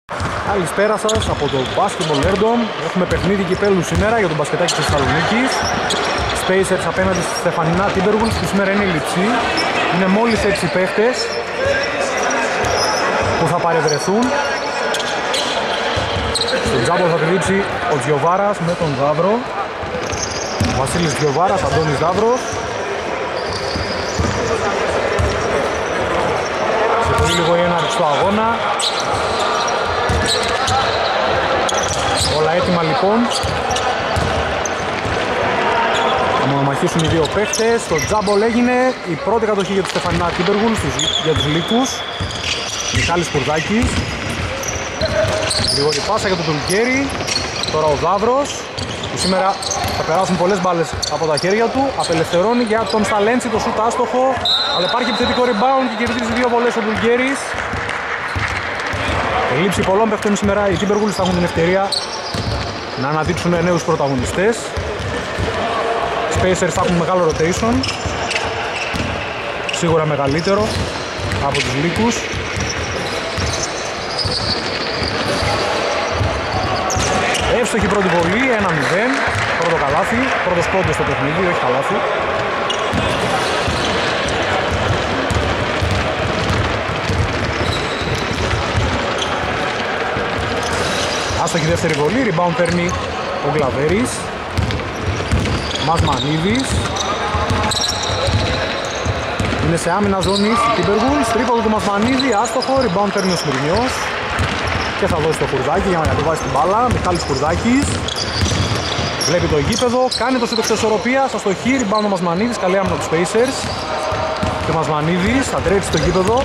Καλησπέρα σας από το Basketball Airdom. Έχουμε παιχνίδι κυπέλλου σήμερα για τον μπασκετάκι της Θεσσαλονίκης. Spacers απέναντι στη Στεφανινά Timberwolves που σήμερα είναι λειψή. Είναι μόλις 6 παίχτες που θα παρευρεθούν. Στον τζάμπο θα κρύψει ο Τζιοβάρας με τον Δαύρο. Ο Βασίλης Τζιοβάρας, Αντώνης Δαύρος. Σε πολύ λίγο η έναρξη του αγώνα. Όλα έτοιμα λοιπόν. Θα μονομαχήσουν οι δύο παίχτες. Το τζάμπολ έγινε η πρώτη κατοχή για τους Στεφανινά Timberwolves, για τους Λύκους. Μιχάλης Κουρδάκης. Γρήγορη πάσα για τον Τουλκέρι. Τώρα ο Δαύρος, που σήμερα θα περάσουν πολλές μπάλες από τα χέρια του. Απελευθερώνει για τον Σταλέντσι, το σουτ άστοχο. Αλλά υπάρχει επιθετικό rebound και κερδίζει δύο βολές ο Τουλκέρης. Η λήψη πολλών παίχτων σήμερα, οι Timberwolves θα έχουν την ευκαιρία να αναδείξουν νέους πρωταγωνιστές. Spacers θα έχουν μεγάλο rotation, σίγουρα μεγαλύτερο από τους Λύκους. Εύστοχη πρώτη βολή, 1-0, πρώτο καλάθι, πρώτος πόντος στο παιχνίδι, όχι καλάθι. Άστοχη δεύτερη βολή, rebound παίρνει ο Γκλαβέρης. Μασμανίδης. Είναι σε άμυνα ζώνης η Timberwolves, τρίποντο του Μασμανίδη, άστοχο, rebound παίρνει ο Σμυρνιός. Και θα δώσει το Κουρδάκι για να κατεβάσει την μπάλα. Μιχάλης Κουρδάκης. Βλέπει το γήπεδο, κάνει το σούτ εξισορροπίας, αστοχή, rebound ο Μασμανίδης, καλή άμυνα του Spacers. Και ο Μασμανίδης θα τρέψει το γήπεδο.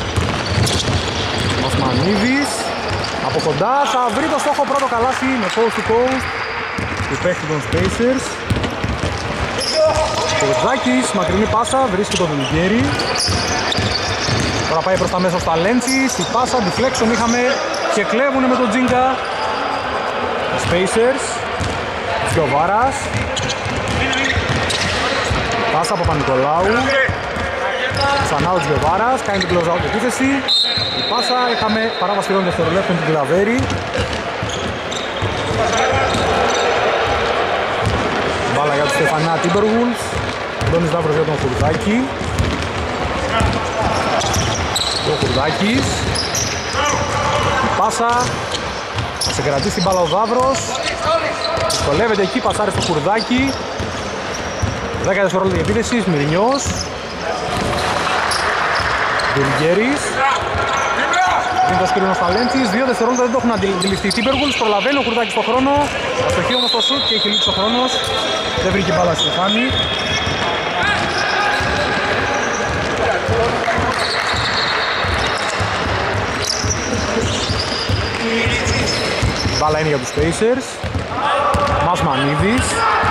Μασμανίδης. Από κοντά θα βρει το στόχο, πρώτο καλάθι με coast to coast του παίχτη των Spacers. Κουρδάκης, μακρινή πάσα, βρίσκει τον Δουλγέρη. Τώρα πάει προς τα μέσα στα Λέντσις, η πάσα, deflection είχαμε και κλέβουνε με τον Τζίνκα. Spacers, Τζιοβάρας. Πάσα από Παπα-Νικολάου. Ξανά ο Τζιοβάρας, κάνει την close-out επίθεση. Η πάσα, είχαμε παράβαση τριών δευτερολέπτων την Κλαβέρη. Μπάλα για τους Στεφανινά Timberwolves. Αντώνης Δαύρος για τον Κουρδάκη. Ο Κουρδάκης. Η πάσα. Θα σε κρατήσει την μπάλα ο Δαύρος. Δυσκολεύεται εκεί, πασάρει στο Κουρδάκη. 10 δευτερόλεπτα η επίθεση, Σμυρνιός. Δουλγέρης. Είναι το σκρίνο στα Λέντσις, 2 δευτερόλεπτα δεν το έχουν αντιληφθεί οι Timberwolves, προλαβαίνει ο Κουρδάκης στο χρόνο. Αστοχή όμως το σουτ και έχει λήξει ο χρόνος. Δεν βρήκε μπάλα στη Στεφάνη. Μπάλα είναι για τους Spacers. Μασμανίδης.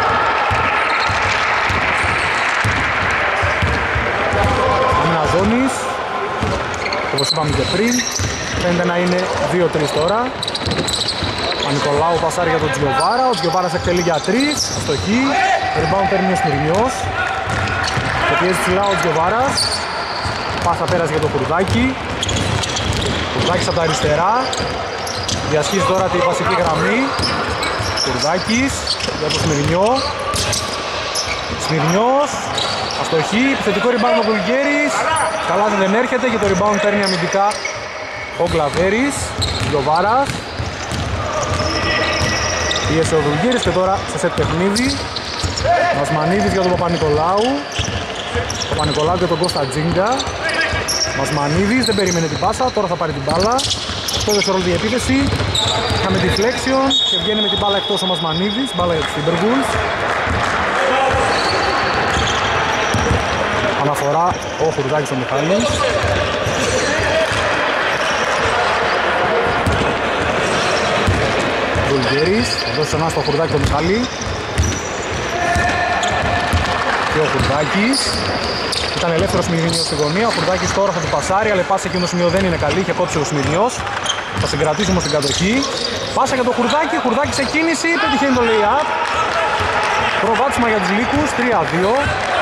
Άμυνα ζώνης. Όπως είπαμε και πριν, φαίνεται να είναι 2-3 τώρα. Παπα-Νικολάου πασάρει για τον Τζιοβάρα. Ο Τζιοβάρας εκτελεί για 3. Αστοχή. Rebound παίρνει ο Σμυρνιός. Και πιέζει ψηλά ο Τζιοβάρας. Πάσα πέρασε για το Κουρδάκι. Κουρδάκης από τα αριστερά. Διασχίζει τώρα τη βασική γραμμή. Κουρδάκης για τον Σμυρνιό. Σμυρνιός. Αστοχή. Επιθετικό rebound ο Βουλγέρης. Καλά δεν έρχεται και το rebound παίρνει αμυντικά ο Γκλαβέρης. Γιοβάρας. Πίεσε ο Βουλγέρης και τώρα σε σετ παιχνίδι. Μασμανίδης για τον Παπα-Νικολάου. Παπα-Νικολάου και τον Κώστα Τζίνγκα. Μασμανίδης δεν περίμενε την πάσα, τώρα θα πάρει την μπάλα. Αυτό δευτερόλεπτη επίθεση. Είχαμε deflection και βγαίνει με την μπάλα εκτός ο Μασμανίδης. Μπάλα για τους Timberwolves. Αναφορά ο Χουρδάκης ο Μιχάλης. Βουλγέρης, θα δώσει ξανά στο Χουρδάκη το Μιχάλη. Και ο Χουρδάκης. Ήταν ελεύθερος Σμυρνιός στη γωνία, ο Χουρδάκης τώρα θα του πασάρει, αλλά η πάσα εκείνο σημείο δεν είναι καλή, είχε κόψει ο Σμυρνιός. Θα συγκρατήσει όμως την κατοχή. Πάσα για το Χουρδάκη, Χουρδάκη σε κίνηση, πετυχαίνει το lay-up. Προβάδισμα για τους Λύκους, 3-2.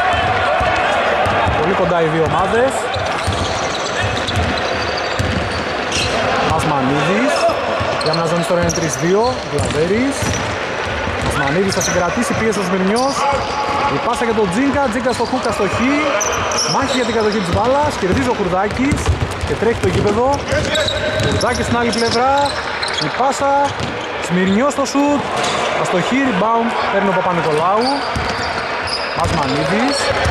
Πολύ κοντά οι δύο ομάδες. Μασμανίδης. Η άμυνα ζώνης τώρα είναι 3-2. Γκλαβέρης. Μασμανίδης θα συγκρατήσει, πίεση ο Σμυρνιός. Η πάσα για τον Τζίνκα, Τζίνκα στο χούκα στο χ. Μάχη για την κατοχή της μπάλας. Κερδίζει ο Κουρδάκης και τρέχει το γήπεδο. Κουρδάκης στην άλλη πλευρά. Η πάσα. Σμυρνιός στο σουτ. Αστοχή, rebound. Παίρνει ο Παπα-Νικολάου. Μασμανίδης.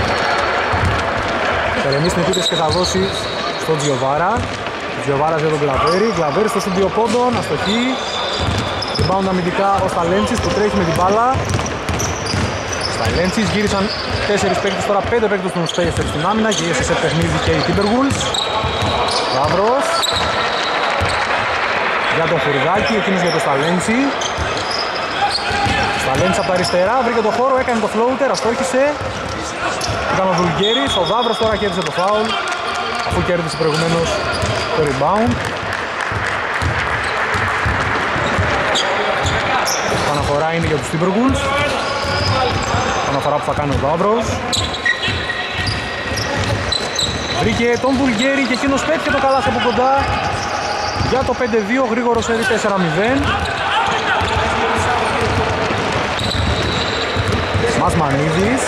Περεμείς την επίθεση και θα δώσει στον Τζιοβάρα. Τζιοβάρας για τον Γκλαβέρη. Γκλαβέρη στο σουτ 2 πόντων. Αστοχή. Rebound αμυντικά ο Σταλέντσης που τρέχει με την μπάλα. Σταλέντσης γύρισαν 4 παίκτες, τώρα 5 παίκτες των Spacers στην άμυνα. Γύρισε σε παιχνίδι και οι Timberwolves. Λαύρος. Για τον Χουρδάκη, εκείνος για τον Σταλέντσι. Σταλέντσι από τα αριστερά, βρήκε το χώρο, έκανε το floater, αστόχησε. Ήταν ο Βουλγέρης, ο Δαύρος τώρα κέρδισε το foul, αφού κέρδισε προηγουμένως το rebound. Παναφορά είναι για τους Timberwolves. Παναφορά που θα κάνει ο Δαύρος. Βρήκε τον Βουλγέρη και εκείνος πέτυχε το καλάθι από κοντά. Για το 5-2, γρήγορο σερί 4-0. Μασμανίδης.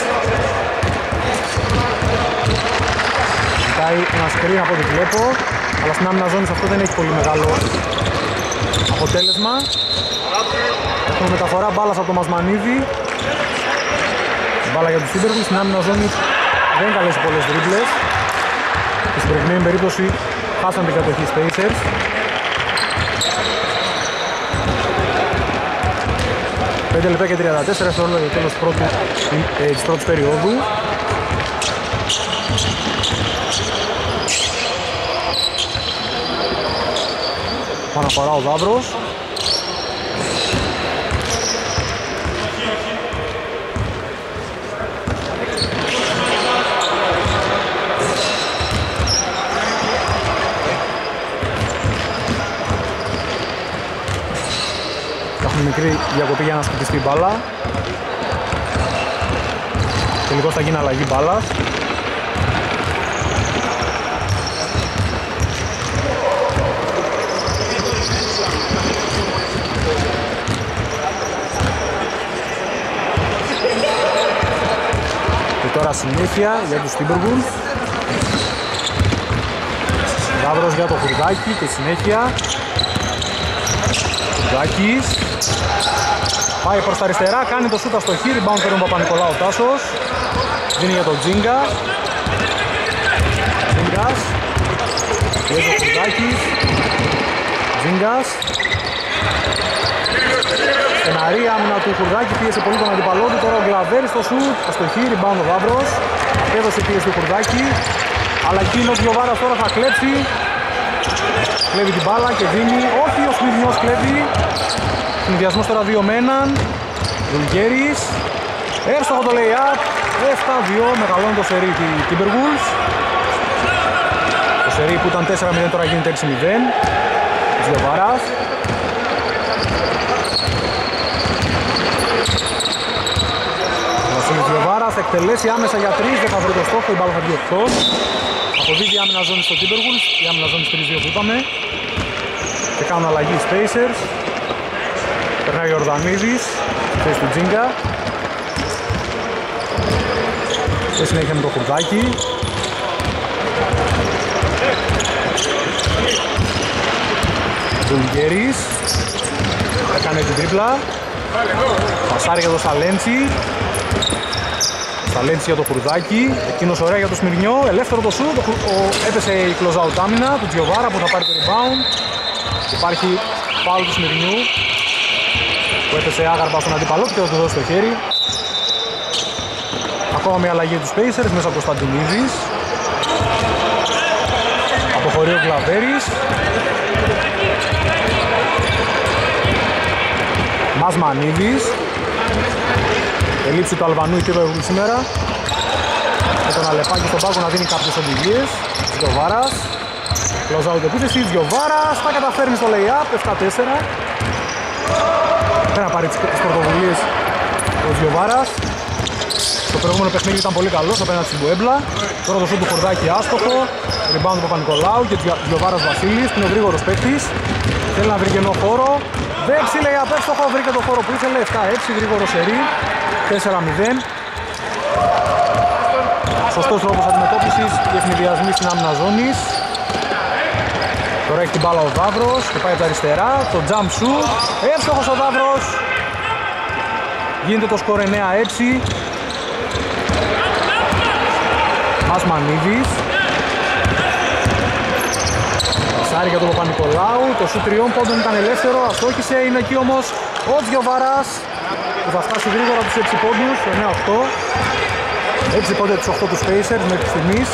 Ζητάει ένα screen από ό,τι βλέπω, αλλά στην άμυνα ζώνης αυτό δεν έχει πολύ μεγάλο αποτέλεσμα. Έχουμε μεταφορά μπάλας από το Μασμανίδη. Μπάλα για τους Timberwolves, στην άμυνα ζώνης δεν καλέσει πολλές δρίπλες. Και στην προηγούμενη περίπτωση χάσαν την κατοχή Spacers. 5 λεπτά και 34 στο όλο το τέλος της πρώτης περίοδου. Παναφορά ο Δαύρος. Μικρή διακοπή για να σκουπιστεί η μπάλα. Τελικώς θα γίνει αλλαγή μπάλας. Και τώρα συνέχεια για τους Timberwolves. Δαύρος για το Χουρδάκι και συνέχεια. Χουρδάκης. Πάει προς τα αριστερά, κάνει το σούτα στο χ, rebound παίρνει ο Παπα-Νικολάου Τάσος. Δίνει για τον Τζίνκα. Τζίνγκας. Πιέζει ο Χουρδάκης. Τζίνγκας. Στεναρή άμυνα του Χουρδάκη, πίεσε πολύ τον αντιπαλό του. Τώρα ο Γκλαβέρης στο σούτ, στο χ, rebound ο Βαύρος. Απέδωσε πίεση του Χουρδάκη. Αλλά εκείνος ο Γιωβάρας τώρα θα κλέψει. Κλέβει την μπάλα και δίνει. Όχι, ο Σμυρνιός κλέβει. Συνδυασμός τώρα 2 με 1. Βουλγέρης. Εύστοχο το lay-up. 7-2. Μεγαλώνει το σερί τη Timberwolves. Το σερί που ήταν 4-0 τώρα γίνεται 6-0. Γιωβάρας. Ο Βασίλης Γιωβάρας θα εκτελέσει άμεσα για 3. Δεν θα βρει το στόχο. Η μπάλα θα βγει εκτός. Αποδίδει η άμυνα ζώνη στο Timberwolves. Η άμυνα ζώνη 3-2 που είπαμε. Και κάνουν αλλαγή οι Spacers. Περνάει ο Ορδανίδης, θέση του Τζίνκα. Και συνέχεια με το Χουρδάκι. Βουλγέρης. Έκανε την τρίπλα. Πασάρει για το Σταλέντσι. Σταλέντσι για το Χουρδάκι. Εκείνος ωραία για το Σμυρνιό. Ελεύθερο το σουτ. Έπεσε η close-out άμυνα του Τζιοβάρα που θα πάρει το rebound. Υπάρχει φάουλ του Σμυρνιού που έπεσε άγαρμα στον αντιπαλό και θα του δώσει το χέρι. Ακόμα μια αλλαγή του Spacers μέσα από το Κωνσταντινίδης. Αποχωρεί ο Γκλαβέρης. Μασμανίδης. Ελήψη του Αλβανού η Timberwolves σήμερα. Με τον Αλεπάκη στον πάγκο να δίνει κάποιες οδηγίες. Τζιοβάρας. Close out επίθεση. Τζιοβάρας θα καταφέρνει στο lay-up. 7-4. Δεν θα πάρει τις πρωτοβουλίες ο Τζιοβάρας. Το προηγούμενο παιχνίδι ήταν πολύ καλό απέναντι στην Πουέμπλα. Τώρα το σούτ του Χορδάκη άστοχο. Rebound του Παπα-Νικολάου και Γιωβάρας Βασίλης. Είναι ο γρήγορος παίκτης. Θέλει να βρει κενό χώρο. Δέψη λέει απέστοχο. Βρήκε το χώρο που ήθελε. 7-6 γρήγορο σερί. 4-0. Σωστός τρόπος αντιμετώπισης. Οι ευνηδιασμοί στην άμυνα ζώνης. Τώρα έχει την μπάλα ο Δαύρος και πάει από τα αριστερά. Το jump shoot. Εύστοχος ο Δαύρος. Γίνεται το σκορ 9-6. Μασμανίδης. Πασάρι για τον Παπα-Νικολάου. Το σου 3 πόντων ήταν ελεύθερο. Αστόχησε. Είναι εκεί όμως ο Διοβάρας που θα φτάσει γρήγορα τους 6 πόντους. 9-8. 6 πόντων τους 8 τους Pacers μέχρι στιγμής.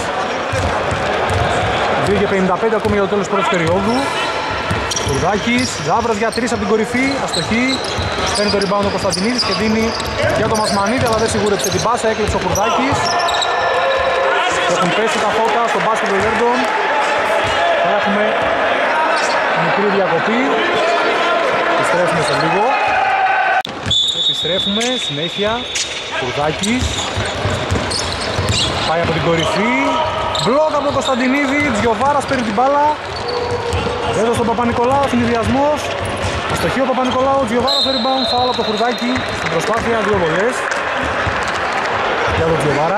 2:55 ακόμη για το τέλος πρώτης περίοδου. Κουρδάκης, Ζάβρας για 3 από την κορυφή, αστοχή. Παίρνει το rebound ο Κωνσταντινίδης και δίνει για τον Μασμανίδη, αλλά δεν σιγούρεψε την πάσα, έκλεψε ο Κουρδάκης. Έχουν πέσει τα φώτα στο μπάσκετ των Λέρντων. Θα έχουμε μικρή διακοπή. Επιστρέφουμε σε λίγο. Επιστρέφουμε, συνέχεια. Κουρδάκης. Πάει από την κορυφή. Μπλοκ από τον Κωνσταντινίδη, Διοβάρας παίρνει την μπάλα. Έδωσε στον Παπα-Νικολάου, συνδυασμός. Αστοχή ο Παπα-Νικολάου, Διοβάρας στο rebound, φάουλ από το Χουρδάκη. Στην προσπάθεια, 2 βολές. Για τον Διοβάρα.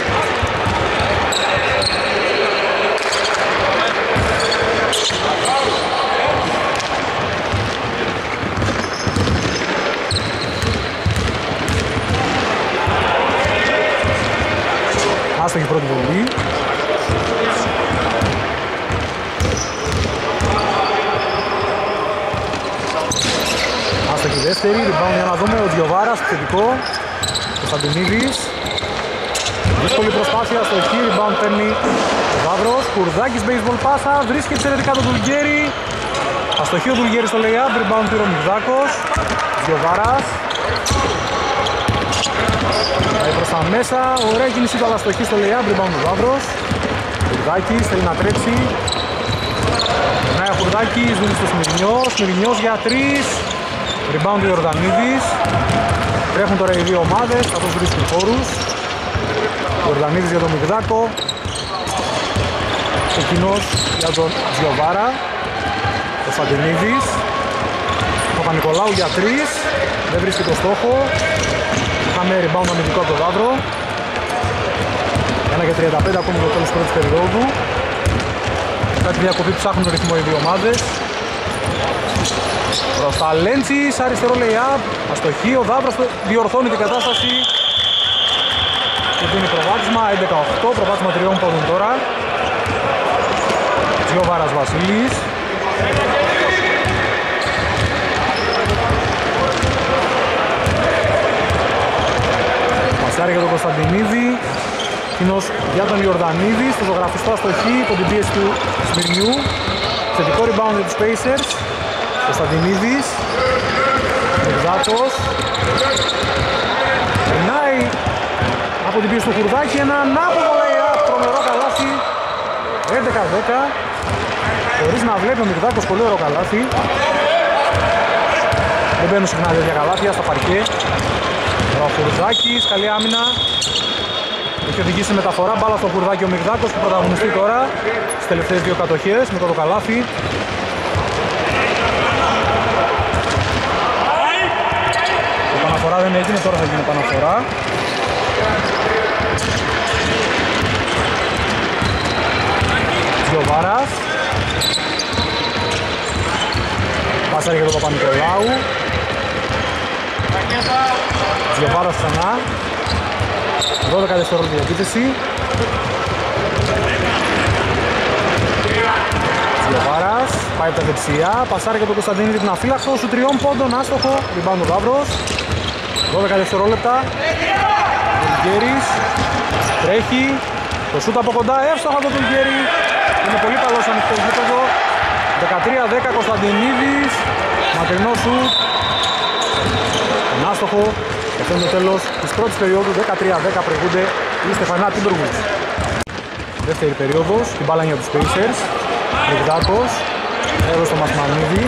Άστοχη πρώτη βολή. Άστοχη δεύτερη, rebound για να δούμε, ο Διοβάρας, θετικό. Κωνσταντινίδης. Δύσκολη προσπάθεια, αστοχή, rebound παίρνει ο Δαύρος. Κουρδάκης, baseball πάσα, βρίσκει εξαιρετικά τον Δουλγέρη. Αστοχή ο Δουλγέρης στο lay-up, rebound πήρε ο Μιγδάκος. Διοβάρας. Πάει προς τα μέσα, ωραία κίνηση του, αλλά αστοχή στο lay-up, rebound ο Δαύρος. Κουρδάκης θέλει να τρέξει. Περνάει ο Κουρδάκης, δίνει στο Σμυρνιό. Σμυρνιός για 3. Rebound του Ιορδανίδης. Τρέχουν τώρα οι δύο ομάδες, καθώς βρίσκουν χώρους. Ιορδανίδης για τον Μιγδάκο. Εκείνος για τον Διοβάρα. Ο Σαντινίδης. Παπα-Νικολάου για 3. Δεν βρίσκει το στόχο. Είχαμε rebound αμυντικό από τον Δαύρο. 1:35 ακόμη το τέλος πρώτης περίοδου. Μετά τη διακοπή ψάχνουν το ρυθμό οι δύο ομάδες. Μπροστά Λέντσις, αριστερό lay-up, αστοχή, ο Δαύρος διορθώνει την κατάσταση και δίνει προβάδισμα, 11-8, προβάδισμα 3 πόντων τώρα. Διοβάρας Βασίλης. Πασάρι για τον Κωνσταντινίδη, εκείνος για τον Ιορδανίδη, στο ζωγραφιστό αστοχή, υπό την πίεση του Σμυρνιού. Θετικό rebound για τους Pacers. Κωνσταντινίδης, Μιγδάκος, περνάει από την πίεση του Χουρδάκη, ένα ανάποδο lay-up, τρομερό καλάθι, 11-10, χωρίς να βλέπει ο Μιγδάκος, πολύ ωραίο καλάθι. Δεν μπαίνουν συχνά τέτοια καλάθια στα παρκέ. Ο Χουρδάκης, καλή άμυνα, έχει οδηγήσει μεταφορά, μπάλα στο Χουρδάκη ο Μιγδάκος που πρωταγωνιστεί τώρα στις τελευταίες δύο κατοχές με το καλάθι. Επαναφορά δεν έγινε, τώρα θα γίνει επαναφορά. Διοβάρας. Πάσαρε για τον Παπα-Νικολάου. Διοβάρας ξανά. 12 δευτερόλεπτα για επίθεση. Διοβάρας, πάει από τα δεξιά, πασάρει για τον Κωνσταντίνη την αφύλακτο, σου 3 πόντων, άστοχο, rebound ο Δαύρος. 12 δευτερόλεπτα. Δουλγέρης, τρέχει, το σούτ από κοντά, εύστοχο από τον Δουλγέρη. Είναι πολύ καλός ανοιχτός γήπεδο. 13-10 Κωνσταντινίδης, μακρινό σούτ. Άστοχο, και αυτό είναι το τέλος της πρώτης περίοδου. 13-10 προηγούνται οι Στεφανά Timberwolves. Δεύτερη περίοδος, την μπάλα για τους Pacers. Μιγδάκος, έδωσε στο Μασμανίδη.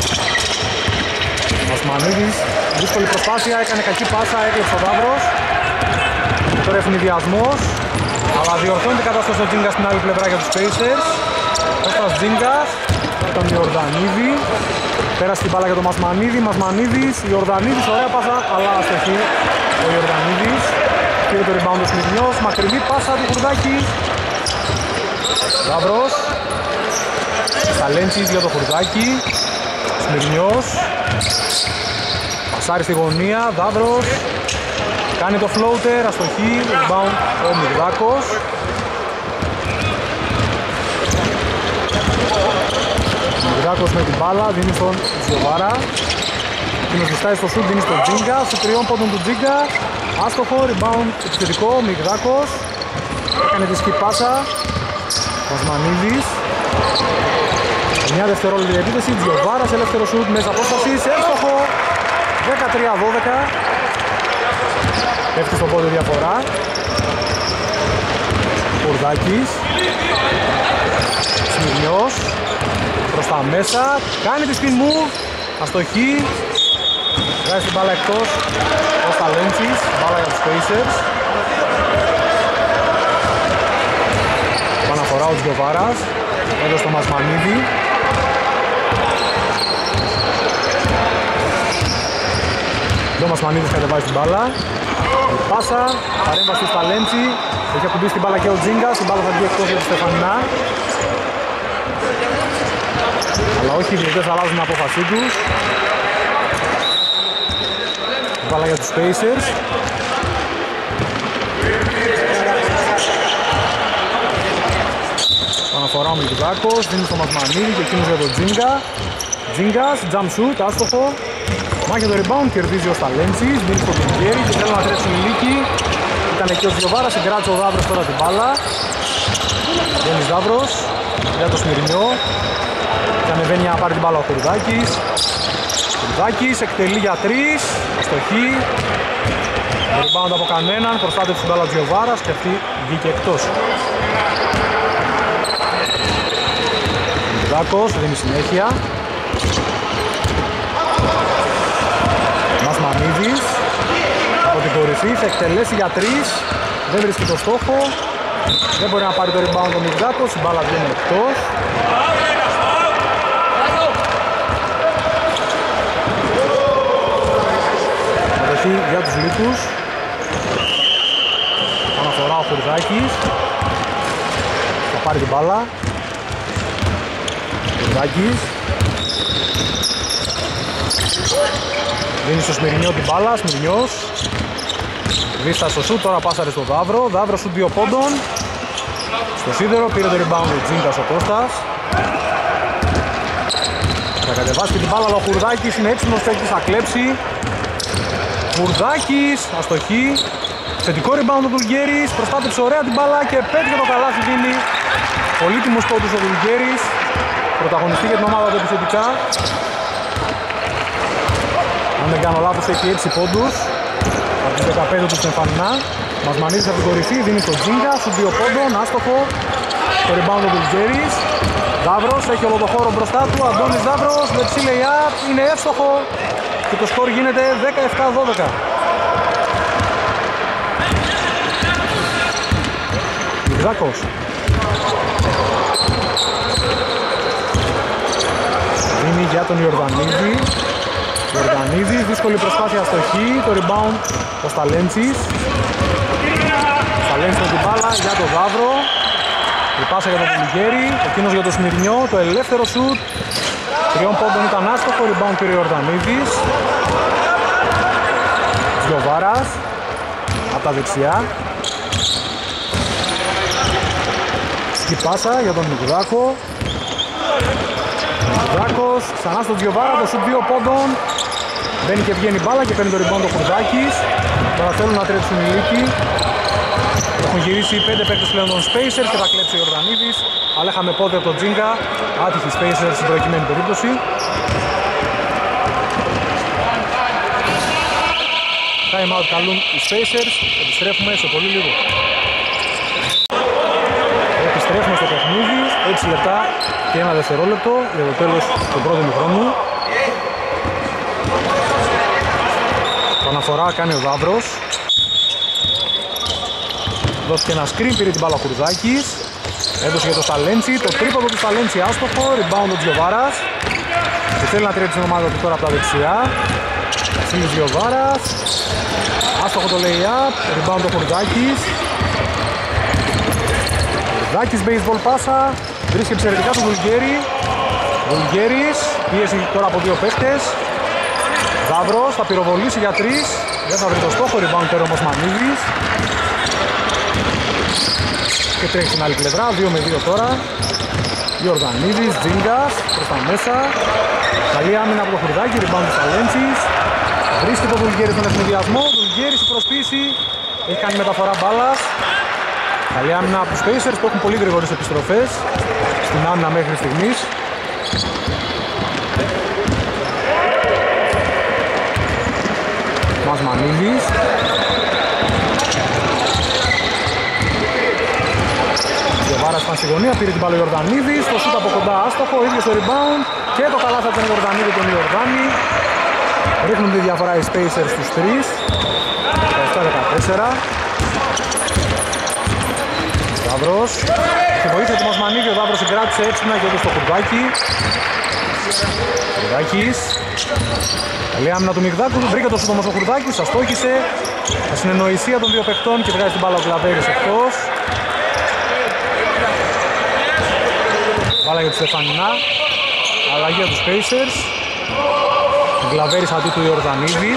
Μασμανίδης, δύσκολη προσπάθεια, έκανε κακή πάσα, έκλεψε ο Δαύρος. Τώρα ευνηδιασμός, αλλά διορθώνεται η κατάσταση ο Τζίνγκας στην άλλη πλευρά για τους Pacers. Κώστας Τζίνγκας, τον Ιορδανίδη. Πέρασε την μπάλα για τον Μασμανίδης, Ιορδανίδης, ωραία πάσα, αλλά αστοχή ο Ιορδανίδης. Πήρε το rebound ο Σμυρνιός, μακρινή πάσα του Χουρδάκη. Δάβρος. Σταλέντσις για το Χουρδάκη. Σμυρνιός. Πασάρει στη γωνία, Δάβρος. Κάνει το floater, αστοχή, rebound ο Μιγδάκος. Μιγδάκος με την μπάλα, δίνει στον Τζιοβάρα. Εκείνος βιστάει στο σουτ, δίνει στον Τζίγκα, στους 3 πόντων του Τζίγκα. Άστοχο, rebound επιθετικό, Μιγδάκος. Έκανε τη σκυπάσα. Μασμανίδης. Μια δευτερόλεπτη επίθεση, Τζιοβάρας, ελεύθερο σουτ μέσα απόστασης, εύστοχο. 13-12. Πέφτει στο πόδι διαφορά. Κουρδάκης. Σμυρνιός. Προς τα μέσα. Κάνει τη spin move. Αστοχή. Βγάζει την μπάλα εκτός. Ο Σταλέντσις. Μπάλα για τους Pacers. Παναφορά ο Τζιοβάρας. Έδωσε το Μασμανίδη. Ο Μασμανίδης κατεβάζει την μπάλα. Η πάσα, παρέμβαση του Σταλέντσι. Έχει ακουμπήσει την μπάλα και ο Τζίνγκας. Η μπάλα θα βγει εκτός για τη Στεφανινά. Αλλά όχι, οι διαιτητές αλλάζουν την απόφασή τους. Η μπάλα για τους Pacers. Αναφορά ο Μιλικουδάκος, δίνει στο Μασμανίδη και εκείνος για τον Τζίνγκα. Τζίνγκας, jump shoot, άστοχο. Μάχη το rebound, κερδίζει ο Σταλέντσις, δίνει στο Τιγκέρι και θέλουν να τρέψουν οι Λύκοι. Ήταν εκεί ο Τζιοβάρας, συγκράτησε ο Δάβρος τώρα την μπάλα. Βγαίνει Δάβρος για το Σμυρνιό. Και ανεβαίνει να πάρει την μπάλα ο Κουρδάκης. Κουρδάκης εκτελεί για 3, αστοχή. Rebound από κανέναν, προστάτευσε την μπάλα ο Τζιοβάρας και αυτή βγήκε εκτός. Κουρδάκος δίνει συνέχεια. Μασμανίδης από την κορυφή θα εκτελέσει για 3, δεν βρίσκει το στόχο, δεν μπορεί να πάρει το rebound ο Μιγδάκος, η μπάλα βγαίνει εκτός. Αδεχή για τους Λύκους. Αναφορά ο Χουρδάκης, θα πάρει την μπάλα. Χουρδάκης δίνει στο Σμυρνιό την μπάλα, Σμυρνιός. Βίστα στο σουτ, τώρα πάσαρε στο Δάβρο. Δάβρο σουτ 2 πόντων. Στο σίδερο, πήρε το rebound ο Τζίνκας ο Κώστας. Θα κατεβάσει και την μπάλα, αλλά ο Χουρδάκης είναι έξυπνος, θα κλέψει. Χουρδάκης, αστοχή. Θετικό rebound ο Τουλγέρης, προστάτεψε ωραία την μπάλα και πέτυχε το καλάθι, δίνει πολύτιμος πόντους ο Τουλγέρης. Πρωταγωνιστή για την ομάδα του επιθετικά. Αν δεν κάνω λάθος έχει 6 πόντους από τους 15 του στην Φανινά. Μασμανίδης από την κορυφή, δίνει στο Τζίνγκα, σου 2 πόντων, άστοχο. Το rebound του Βουλγέρης. Δάβρος έχει όλο το χώρο μπροστά του, Αντώνης Δάβρος, δεξί lay-up, είναι εύστοχο και το σκορ γίνεται 17-12. Μιγδάκος. Δίνει για τον Ιορδανίδη. Ιορδανίδης, δύσκολη προσπάθεια αστοχή, το rebound ο Σταλέντσις. Σταλέντσις με την μπάλα για τον Δάβρο. Η πάσα για τον Βουλγέρη, εκείνος για τον Σμυρνιό, το ελεύθερο σουτ. 3 πόντων ήταν άστοχο, rebound πήρε ο Ιορδανίδης. Τζιοβάρας από τα δεξιά. Η πάσα για τον Μιγδάκο. Μιγδάκος, ξανά στον Τζιοβάρα, το σουτ 2 πόντων. Μπαίνει και βγαίνει μπάλα και παίρνει το rebound ο Χουρδάκης. Τώρα θέλουν να τρέψουν οι Λύκοι. Έχουν γυρίσει 5 παίκτες πλέον των Spacers και θα κλέψει ο Ιορδανίδης. Αλλά είχαμε πόδι από τον Τζίνγκα. Άτυχοι Spacers στην προκειμένη περίπτωση. Time out καλούν οι Spacers. Επιστρέφουμε σε πολύ λίγο. Επιστρέφουμε στο παιχνίδι. 6 λεπτά και 1 δευτερόλεπτο για το τέλος του πρώτου ημιχρόνου. Αναφορά κάνει ο Δάβρος. Δώθηκε ένα screen, πήρε την μπάλα ο Χουρδάκης. Έδωσε για το Σταλέντσι, το τρίποδο του Σταλέντσι άστοχο, rebound ο Τζιοβάρας. Και θέλει να τρέψει την ομάδα του τώρα από τα δεξιά. Βασίλης Τζιοβάρας. Άστοχο το lay-up, rebound ο Χουρδάκης. Χουρδάκης baseball πάσα, βρίσκει εξαιρετικά τον Βουλγέρη. Βουλγέρης, πίεση τώρα από δύο παίχτες. Δαύρος, θα πυροβολήσει για 3. Δεν θα βρει το στόχο, rebound τώρα όμως Μανίδης. Και τρέχει στην άλλη πλευρά, 2-2 τώρα. Ιορδανίδης, Τζίνγκας, προς τα μέσα. Καλή άμυνα από το Χουρδάκι, rebound του Σταλέντσης. Βρίσκει το Βουλγέρη στον ευνηδιασμό, Βουλγέρης η προσπίση. Έχει κάνει μεταφορά μπάλας. Καλή άμυνα από τους Pacers που έχουν πολύ γρήγορες επιστροφές στην άμυνα μέχρι στιγμής. Μανίδης. Γιοβάρας ήταν στη γωνία, πήρε την μπάλα ο Ιορδανίδης, το σούτ από κοντά άστοχο, ίδιος το rebound και το καλάθι από τον Ιορδανίδη τον Ιορδάνη. Ρίχνουν τη διαφορά οι Spacers στους 3, 17-14. Δαύρος, στη βοήθεια του Μασμανίδη, ο Δαύρος συγκράτησε έξυπνα και έδωσε στο Χουρδάκι. Χουρδάκης. Καλή άμυνα του Μιγδάκου, βρήκε το σούτ όμως ο Χουρδάκης, αστόχησε. Ασυνεννοησία των δύο παιχτών και βγάζει την μπάλα ο Κλαβέρης εκτός. Μπάλα για τους Στεφανινά. Αλλαγή από τους Pacers. Ο Κλαβέρης αντί του Ιορδανίδη.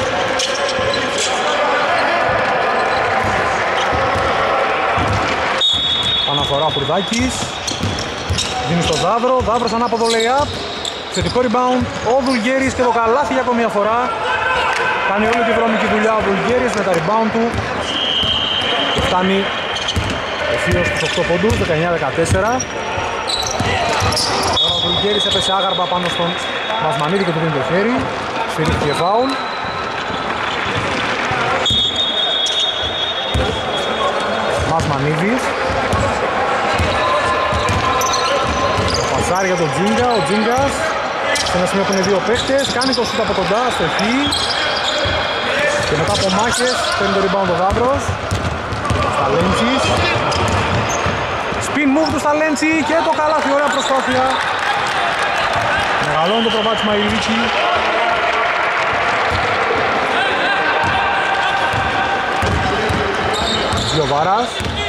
Αναφορά ο Χουρδάκης. Δίνει στο Δαύρο, Δαύρος ανάποδο lay-up. Θετικό rebound, ο Βουλγέρης και το καλάθι για ακόμη μια φορά. Κάνει όλη τη βρώμικη δουλειά ο Βουλγέρης με τα rebound του. Και φτάνει ευθείως στους 8 πόντους, 19-14. Ο Βουλγέρης έπεσε άγαρπα πάνω στον Μασμανίδη και του δίνει το χέρι. Σφυρίχθηκε φάουλ. Μασμανίδης. Πασάρι για τον Τζίνγκα, ο Τζίνγκας. Σε ένα σημείο έχουν δύο παίκτες, κάνει το σούτ από κοντά, στοχή. Και μετά από μάχες παίρνει το rebound ο Δαύρος. Σταλέντσης. Spin move του Σταλέντσι και το καλάθι, ωραία προσπάθεια. Μεγαλώνει το προβάδισμα η Λίκη. Γιοβάρας.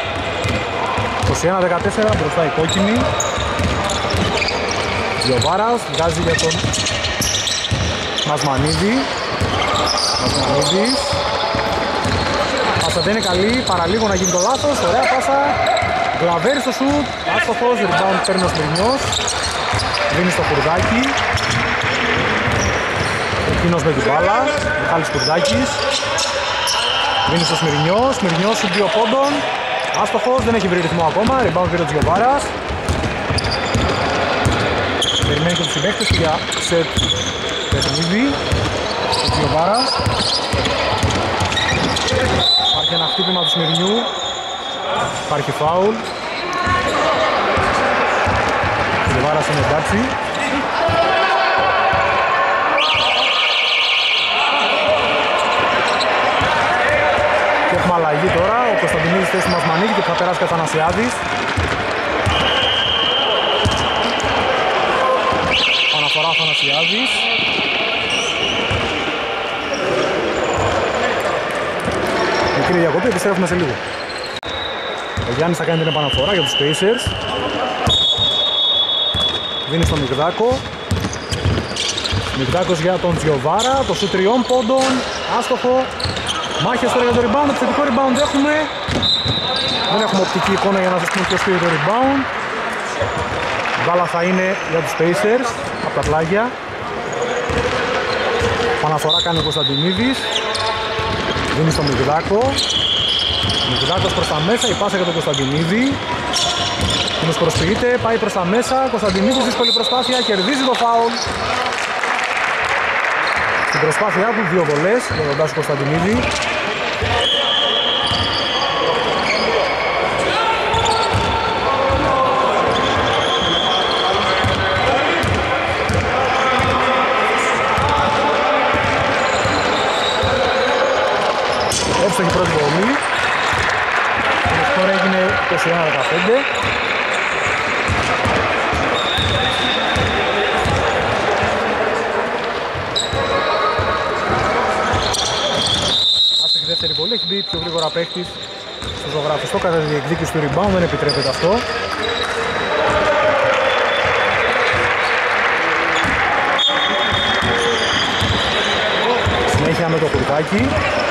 21-14 μπροστά η κόκκινη. Γιοβάρας βγάζει για τον Μασμανίδη. Μασμανίδης. Πάσα δεν είναι καλή, παραλίγο να γίνει το λάθος, ωραία πάσα. Γλαβέρι στο σουτ, άστοχος, rebound παίρνει ο Σμυρνιός. Δίνει στο Χουρδάκι. Εκείνος με την μπάλα, Μιχάλης Χουρδάκης. Δίνει στο Σμυρνιό, Σμυρνιός σου 2 πόντων. Άστοχος, δεν έχει βρει ρυθμό ακόμα, rebound πήρε ο Γιοβάρας. Περιμένει και τους συμπαίκτες για σετ παιχνίδι. Ο Γιοβάρας. Υπάρχει ένα χτύπημα του Σμυρνιού. Υπάρχει φάουλ. Ο Γιοβάρας είναι εντάξει. Και έχουμε αλλαγή τώρα. Ο Κωνσταντινίδης θέση του Μασμανίδη και θα περάσει και ο Θανασιάδης. Αναφορά ο Θανασιάδης. Μικρή διακοπή, επιστρέφουμε σε λίγο. Ο Γιάννης θα κάνει την επαναφορά για τους Pacers. Δίνει στον Μιγδάκο. Μιγδάκος για τον Τζιοβάρα. Το σου 3 πόντων. Άστοχο. Μάχες τώρα για το rebound. Επιθετικό rebound έχουμε. Δεν έχουμε οπτική εικόνα για να σας πούμε ποιος πήρε το rebound. Μπάλα θα είναι για τους Pacers από τα πλάγια. Παναφορά κάνει ο Κωνσταντινίδης. Δίνει στον Μιγδάκο. Μιγδάκος προς τα μέσα, η πάσα για τον Κωνσταντινίδη. Εκείνος προσποιείται, πάει προς τα μέσα. Κωνσταντινίδης δύσκολη προσπάθεια, κερδίζει το φάουλ. Στην προσπάθειά του 2 βολές για τον Τάσο Κωνσταντινίδη. Εύστοχη πρώτη βολή. 21-15. Άστοχη δεύτερη βολή, έχει μπει πιο γρήγορα παίχτης στο ζωγραφιστό κατά τη διεκδίκηση του rebound, δεν επιτρέπεται αυτό. Συνέχεια με το κουρδάκι.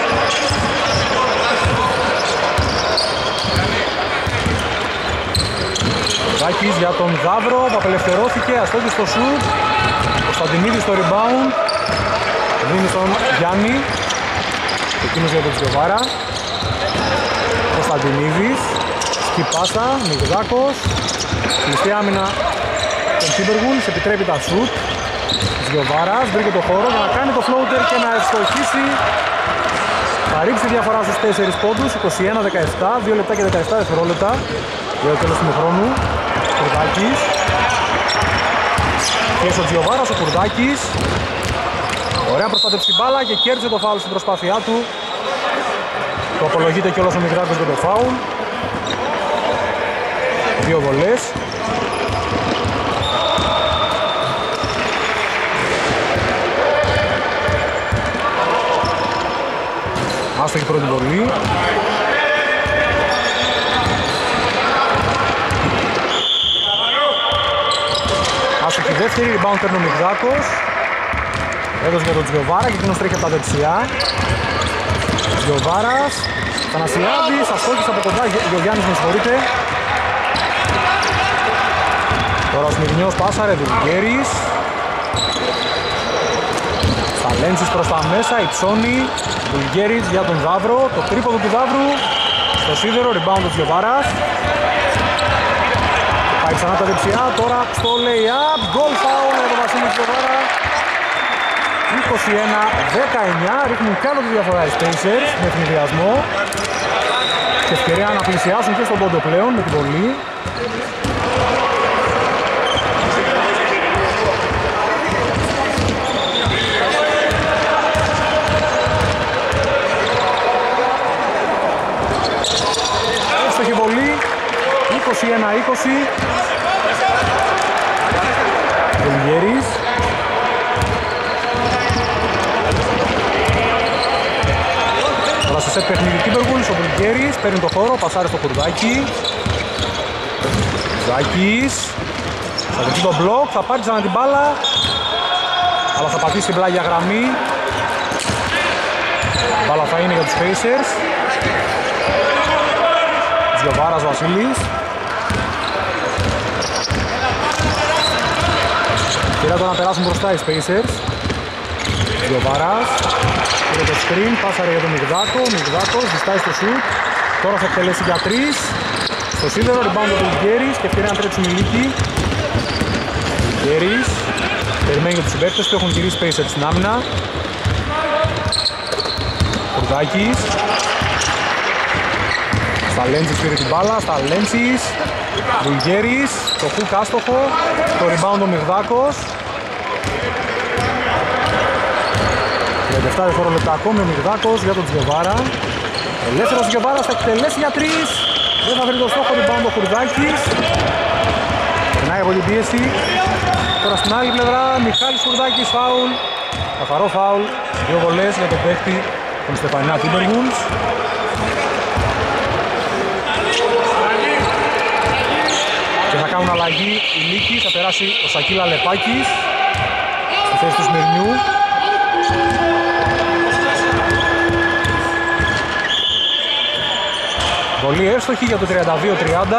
Κουρδάκης για τον Ζάβρο που απελευθερώθηκε, αστόχη στο σουτ. Κωνσταντινίδης στο rebound. Δίνει στον Γιάννη. Εκείνος για τον Τζιοβάρα. Κωνσταντινίδης. Σκυπάσα, Μιγδάκος. Κλειστή άμυνα των Timberwolves, επιτρέπει τα σουτ. Τζιοβάρας βρήκε το χώρο για να κάνει το floater και να ευστοχίσει. Θα ρίξει διαφορά στους 4 πόντους, 21-17, 2 λεπτά και 17 δευτερόλεπτα για το τέλος του χρόνου. Κουρδάκης. Και ο Τζιοβάρας, ο Κουρδάκης. Ωραία προστάτευση μπάλα και κέρδισε το φάουλ στην προσπάθειά του. Το απολογείται και όλος ο Μιγδάκος για το φάουλ. 2 βολές. Άστοχη πρώτη βολή. Άστοχη δεύτερη, rebound παίρνει ο Μιγδάκος. Έδωσε για τον Τζιοβάρα και εκείνος τρέχει από τα δεξιά. Τζιοβάρας, Θανασιάδης, αστόχης από κοντά, Γεωργιάννης με συγχωρείτε. Τώρα ο Σμυρνιός πάσαρε, Δουλγέρης. Σταλέντσης προς τα μέσα, υψώνει. Δουλγέρης για τον Ζάβρο, το τρίποδο του Ζάβρου. Στο σίδερο, rebound ο Τζιοβάρας. Πάει ξανά τα δεξιά, τώρα στο lay-up. Goal foul για τον Βασίλη Τζιοβάρα. 21-19, ρίχνουν κι άλλο τη διαφορά οι Spacers με ευνηδιασμό. Και ευκαιρία να πλησιάσουν και στον πόντο πλέον με την βολή. Εύστοχη βολή, 21-20. Βουλγέρης. Τώρα σε σετ παιχνίδι Timberwolves, ο Βουλγέρης παίρνει το χώρο, πασάρει στο Κουρδάκι. Κουρδάκης. Θα δεχτεί το μπλοκ, θα πάρει ξανά την μπάλα. Αλλά θα πατήσει την πλάγια γραμμή. Η μπάλα θα είναι για τους Pacers. Τζιοβάρας Βασίλης. Πήρα το να περάσουν μπροστά οι Spacers. Τζιοβάρας. Πήρε το screen, πάσαρε για τον Μιγδάκο. Μιγδάκος ζητάει στο shoot. Τώρα θα εκτελέσει για 3. Στο σίδερο, rebound του Γέρης και ευκαιρία να τρέξουν οι Λύκοι. Γέρης. Περιμένει για τους συμπαίκτες του, έχουν γυρίσει Spacers στην άμυνα. Κουρδάκης. Σταλέντσης πήρε την μπάλα, Σταλέντσης. Βουλγέρης, το hook άστοχο. Το rebound ο Μιγδάκος. 37 δευτερόλεπτα ακόμη ο Μιγδάκος για τον Τζιοβάρα. Ελεύθερος Τζιοβάρας θα εκτελέσει για 3. Δεν θα βρει το στόχο, rebound ο Κουρδάκης. Περνάει από την πίεση. Τώρα στην άλλη πλευρά Μιχάλης Κουρδάκης, φάουλ. Καθαρό φάουλ. 2 βολές για τον παίχτη των Στεφανιά Timberwolves. Και θα κάνουν αλλαγή οι Λύκοι, θα περάσει ο Σακίλα Λεπάκης στη θέση του Σμυρνιού. Βολή εύστοχη για το 32-30.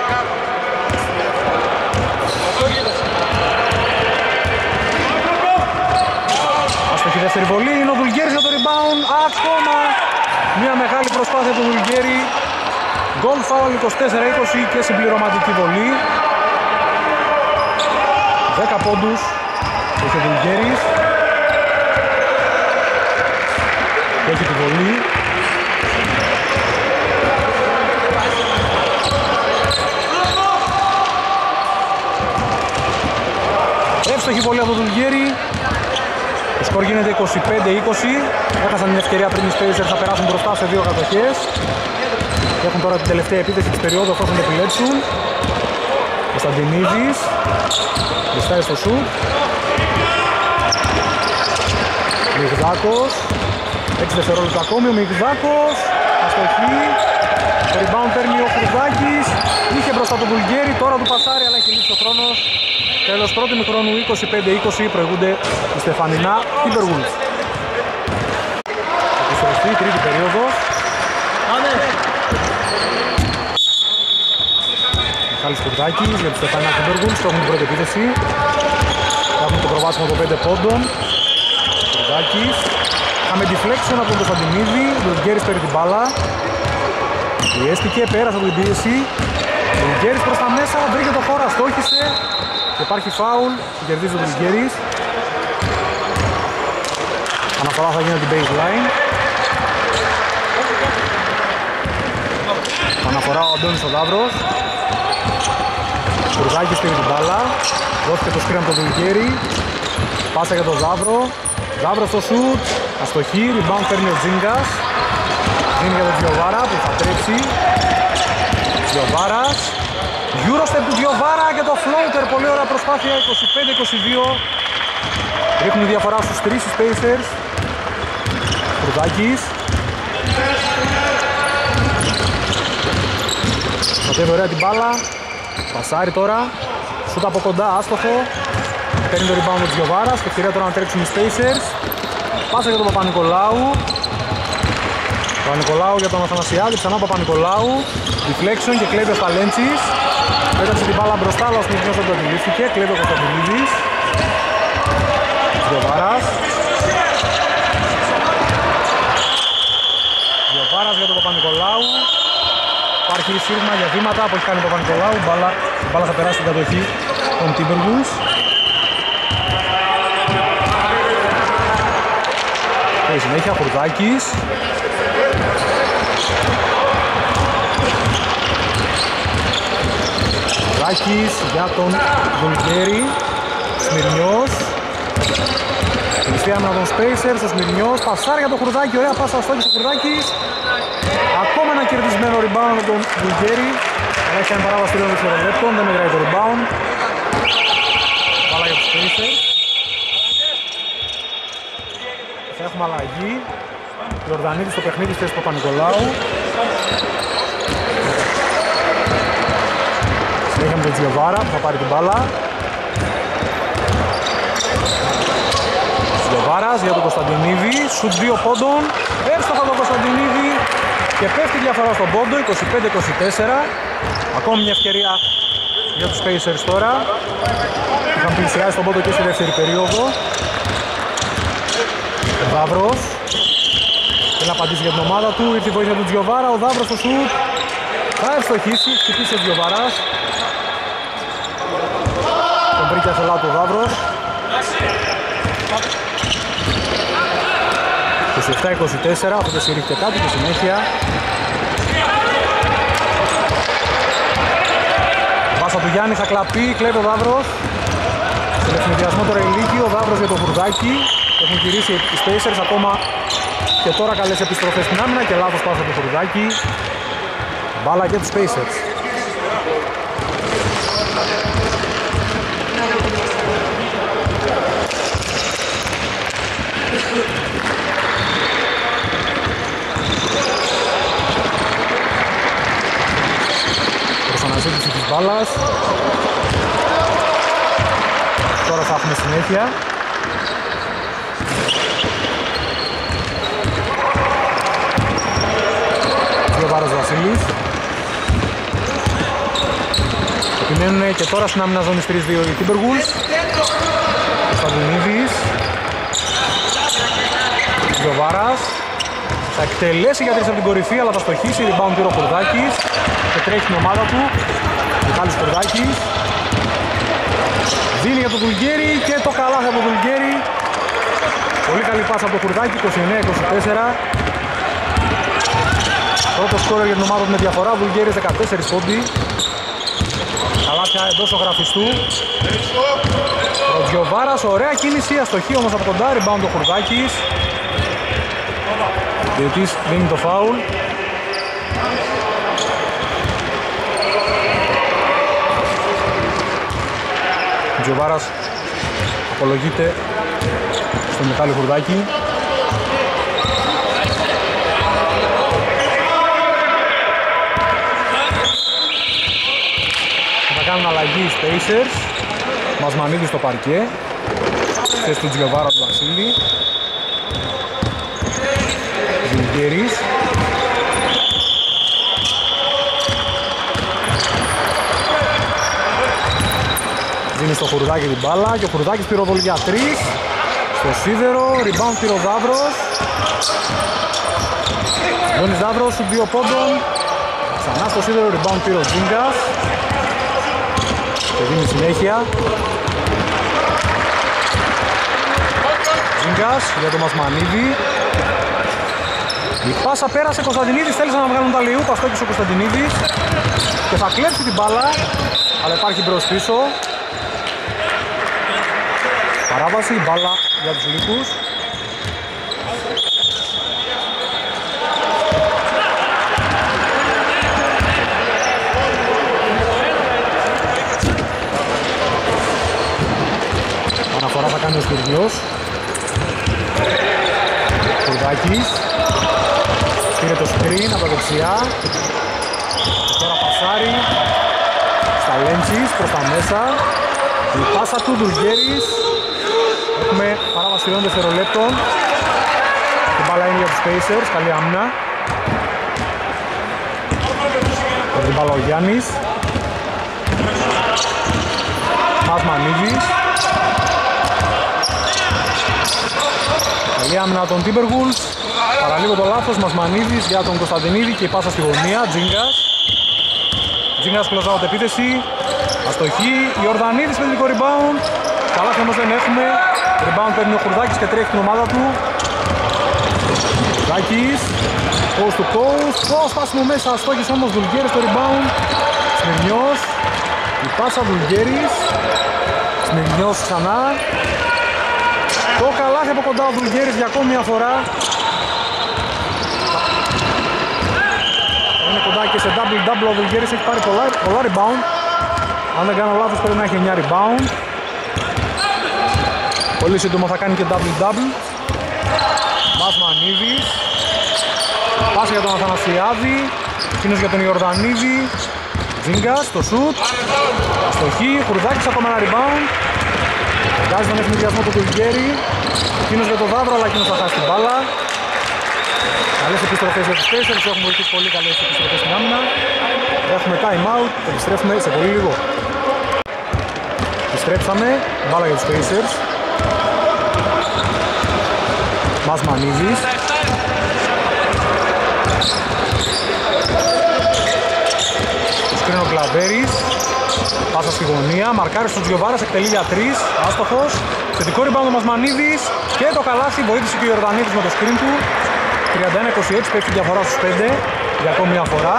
Άστοχη δεύτερη βολή, είναι ο Βουλγέρης για το rebound. Ακόμα μια μεγάλη προσπάθεια του Βουλγέρη. Goal foul 24-20 και συμπληρωματική βολή. 10 πόντους έχει ο Βουλγέρης. Και έχει τη βολή. Εύστοχη βολή από τον Βουλγέρη. Το σκορ γίνεται 25-20. Έχασαν την ευκαιρία πριν οι Spacers θα περάσουν μπροστά σε 2 κατοχές. Έχουν τώρα την τελευταία επίθεση της περίοδου εφόσον το επιλέξουν. Κωνσταντινίδης βριστάει στο σουτ. Μιγδάκος, 6 δευτερόλεπτα ακόμη, ο Μιγδάκος αστοχή. Το rebound παίρνει ο Χρυδάκης, είχε μπροστά τον Βουλγέρη, τώρα του πασάρει αλλά έχει λείψει ο χρόνος. Τέλος πρώτου ημιχρόνου 25-20, προηγούνται οι Στεφανινά Timberwolves. Επιστροφή, τρίτη περίοδος. Μιχάλης Χρυδάκης για τους Στεφανινά Timberwolves, το έχουν την πρώτη επίθεση. Έχουν το προβάσιμο των 5 πόντων. Χρυδάκης. Είχαμε deflection από τον Κωνσταντινίδη, ο Βουλγέρης παίρνει την μπάλα. Πιέστηκε, πέρασε από την πίεση. Ο Βουλγέρης προς τα μέσα, βρήκε το χώρο, αστόχησε. Και υπάρχει φάουλ, κερδίζει ο Βουλγέρης. Αναφορά θα γίνει την baseline. Αναφορά ο Αντώνης ο Δαύρος. Κουρδάκης πήρε την μπάλα. Δόθηκε το screen από τον Βουλγέρη. Πάσα για τον Δαύρο. Δαύρος στο σουτ. Αστοχή, rebound παίρνει ο Τζίνγκας. Είναι για τον Διοβάρα που θα τρέξει. Διοβάρας. Eurostep του Διοβάρα και το floater. Πολύ ωραία προσπάθεια. 25-22. Ρίχνουν διαφορά στους 3 οι Spacers. Χρυδάκης. Πατεύει ωραία την μπάλα. Πασάρει τώρα. Σούτ από κοντά, άστοχο. Παίρνει το rebound του Διοβάρας και ευκαιρία τώρα να τρέξουν οι Spacers. Πάσα για τον Παπα-Νικολάου. Παπα-Νικολάου για τον Αθανασιάδη, ξανά Παπα-Νικολάου. Deflection και κλέβει ο Σταλέντσης. Πέταξε την μπάλα μπροστά, αλλά ο Σμιθιός δεν το αντιλήφθηκε. Κλέβει ο Κωνσταντινίδης. Διοβάρας. Διοβάρας για τον Παπα-Νικολάου. Υπάρχει σύρμα για βήματα που έχει κάνει ο Παπα-Νικολάου. Η μπάλα θα περάσει στην κατοχή των Timberwolves. Και η συνέχεια Χρυδάκης. Χρυδάκης για τον Βουλγέρη. Σμυρνιός. Τελευταία άμυνα των Spacers, ο Σμυρνιός. Πασάρει για τον Χρυδάκη, ωραία πάσα αστόχησε ο Χρυδάκης. Ακόμα ένα κερδισμένο rebound από τον Βουλγέρη. Αλλά έχει κάνει παράβαση 3 δευτερολέπτων, δεν μετράει το rebound. Βάλα για τους Spacers. Θα έχουμε αλλαγή. Ιορδανίδης στο παιχνίδι στη θέση Παπα-Νικολάου. Συνέχεια με τον Τζιοβάρα που θα πάρει την μπάλα. Τζιοβάρας για τον Κωνσταντινίδη. Σουτ 2 πόντων. Εύστοχα τον Κωνσταντινίδη. Και πέφτει διαφορά στον πόντο. 25-24. Ακόμη μια ευκαιρία για τους Spacers τώρα. Είχαν πλησιάσει τον πόντο και στη δεύτερη περίοδο. Ο Δαύρος θέλει να απαντήσει για την ομάδα του, ήρθε η βοήθεια του Τζιοβάρα, ο Δαύρος στο σουτ θα ευστοχίσει, χτυπήσει ο Τζιοβάρας. Τον βρήκε αθελά του ο Δαύρος. 27-24, αυτό δεν συρρίχτε κάτι και συνέχεια. Πάσα του Γιάννη θα κλαπεί, κλέβει ο Δαύρος. Σε ευθυνδιασμό τώρα ηλίκη, ο Δαύρος για τον Χρυδάκη. Έχουν γυρίσει οι Spacers ακόμα και τώρα καλές επιστροφές στην άμυνα και λάθος πάσα του Χρυδάκη. Μπάλα για τους Spacers. Προς αναζήτηση της μπάλας. Τώρα θα έχουμε συνέχεια. Βάρος Βασίλης. Επιμένουν και τώρα στην άμυνα ζώνης 3-2 οι Timberwolves. Κωνσταντινίδης. Γιοβάρας. Θα εκτελέσει για 3 από την κορυφή αλλά θα στοχίσει. Rebound πήρε ο Χρυδάκης. Και τρέχει την ομάδα του. Μιχάλης Χρυδάκης. Δίνει για τον Βουλγέρη και το καλάθι από τον Βουλγέρη. Πολύ καλή πάσα από τον Χρυδάκη. 29-24. Πρώτο σκόρερ για την ομάδα του με διαφορά, Βουλγέρης 14 πόντι. Καλάθια εντός γραφιστού. Ο Τζιοβάρας, ωραία κίνηση, αστοχή όμως από κοντά, rebound ο Χρυδάκης. Διετής δίνει το φάουλ. Τζιοβάρας απολογείται στο Μιχάλη Χουρδάκη. Θα κάνουν αλλαγή οι Spacers. Μασμανίδης στο παρκέ. Θέση του Τζιοβάρα του Βασίλη. Ζιλγκέρης. Δίνει στο Χουρδάκη την μπάλα και ο Χουρδάκης πυροβολεί για 3. Στο σίδερο, rebound Πυροδαύρος. Δόνης Δαύρος, 2 πόντων. Ξανά στο σίδερο, rebound πήρε ο Τζίνγκας. Και δίνει συνέχεια. Τζίνγκας για τον Μασμανίδη. Η πάσα πέρασε, Κωνσταντινίδης θέλησε να βγάλουν τα λιού, παστόκησε ο Κωνσταντινίδης και θα κλέψει την μπάλα, αλλά υπάρχει μπρος πίσω. Παράβαση, μπάλα για τους Λύκους. Αναφορά θα κάνει ο Σπυρνιός. Κουρδάκης. Πήρε το screen από τα δεξιά. Και τώρα πασάρει. Στα Λέντσις προς τα μέσα. Η πάσα του Δουλγέρης. Έχουμε παράβαση 3 δευτερολέπτων. Η μπάλα είναι για τους Pacers. Καλή άμυνα. Από την μπάλα ο Γιάννης. Μασμανίδης. Καλή άμυνα των Timberwolves. Παραλίγο το λάθος, Μασμανίδης για τον Κωνσταντινίδη και η πάσα στη γωνία. Τζίνγκας. Τζίνγκας close out επίθεση. Αστοχή. Ιορδανίδης με τελικό rebound. Καλά όμως δεν έχουμε. Rebound παίρνει ο Χουρδάκης και τρέχει την ομάδα του. Χουρδάκης. Coast to coast. Σπάσιμο μέσα. Αστόχησε όμως Δουλγέρης στο rebound. Σμυρνιός. Η πάσα Δουλγέρης. Σμυρνιός ξανά. Το καλάθι από κοντά ο Δουλγέρης για ακόμη μια φορά. Είναι κοντά και σε double-double ο Δουλγέρης, έχει πάρει πολλά rebound. Αν δεν κάνω λάθος πρέπει να έχει 9 rebound. Πολύ σύντομα θα κάνει και double-double. Μασμανίδης. Πάσα για τον Αθανασιάδη. Εκείνος για τον Ιορδανίδη. Τζίνγκας, το shoot. Αστοχή, Χουρδάκης ακόμα ένα rebound. Βγάζει τον ευνηδιασμό του Δουλγέρη. Εκείνος για τον Δαύρο, αλλά εκείνος θα χάσει την μπάλα. Καλές επιστροφές για τους Pacers, έχουμε βοηθήσει πολύ καλές επιστροφές στην άμυνα. Έχουμε time out, επιστρέφουμε σε πολύ λίγο. Επιστρέψαμε, μπάλα για τους Pacers. Μασμανίδης. Σκρίνο Κλαβέρης. Πάσα στη γωνία, μαρκάρει στον Τζιοβάρας, εκτελεί για 3, άστοχος. Θετικό rebound ο Μασμανίδης και το καλάθι, βοήθησε και ο Ιορδανίδης με το screen του. 31-26, πέφτει διαφορά στους 5 για ακόμη μια φορά.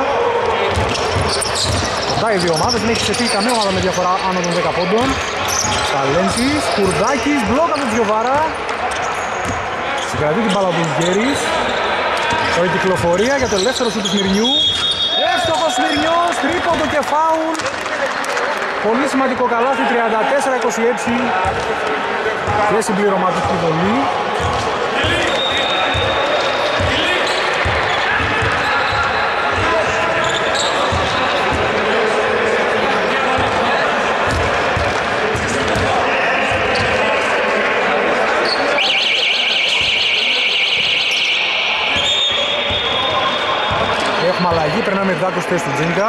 Κοντά οι δύο ομάδες, δεν έχει ξεφύγει καμία ομάδα με διαφορά άνω των 10 πόντων. Σταλέντσις, Κουρδάκης, μπλόκα του Τζιοβάρα. Συγκρατεί την μπάλα του Γκέρης. Τώρα η κυκλοφορία για το ελεύθερο σου του Σμυρνιού. Εύστοχος Σμυρνιός, τρίποντο και φάουλ. Πολύ σημαντικό καλάθι, 34-26 και συμπληρωματική βολή. Έχουμε αλλαγή, περνάμε δάκος θέση του Τζίνκα.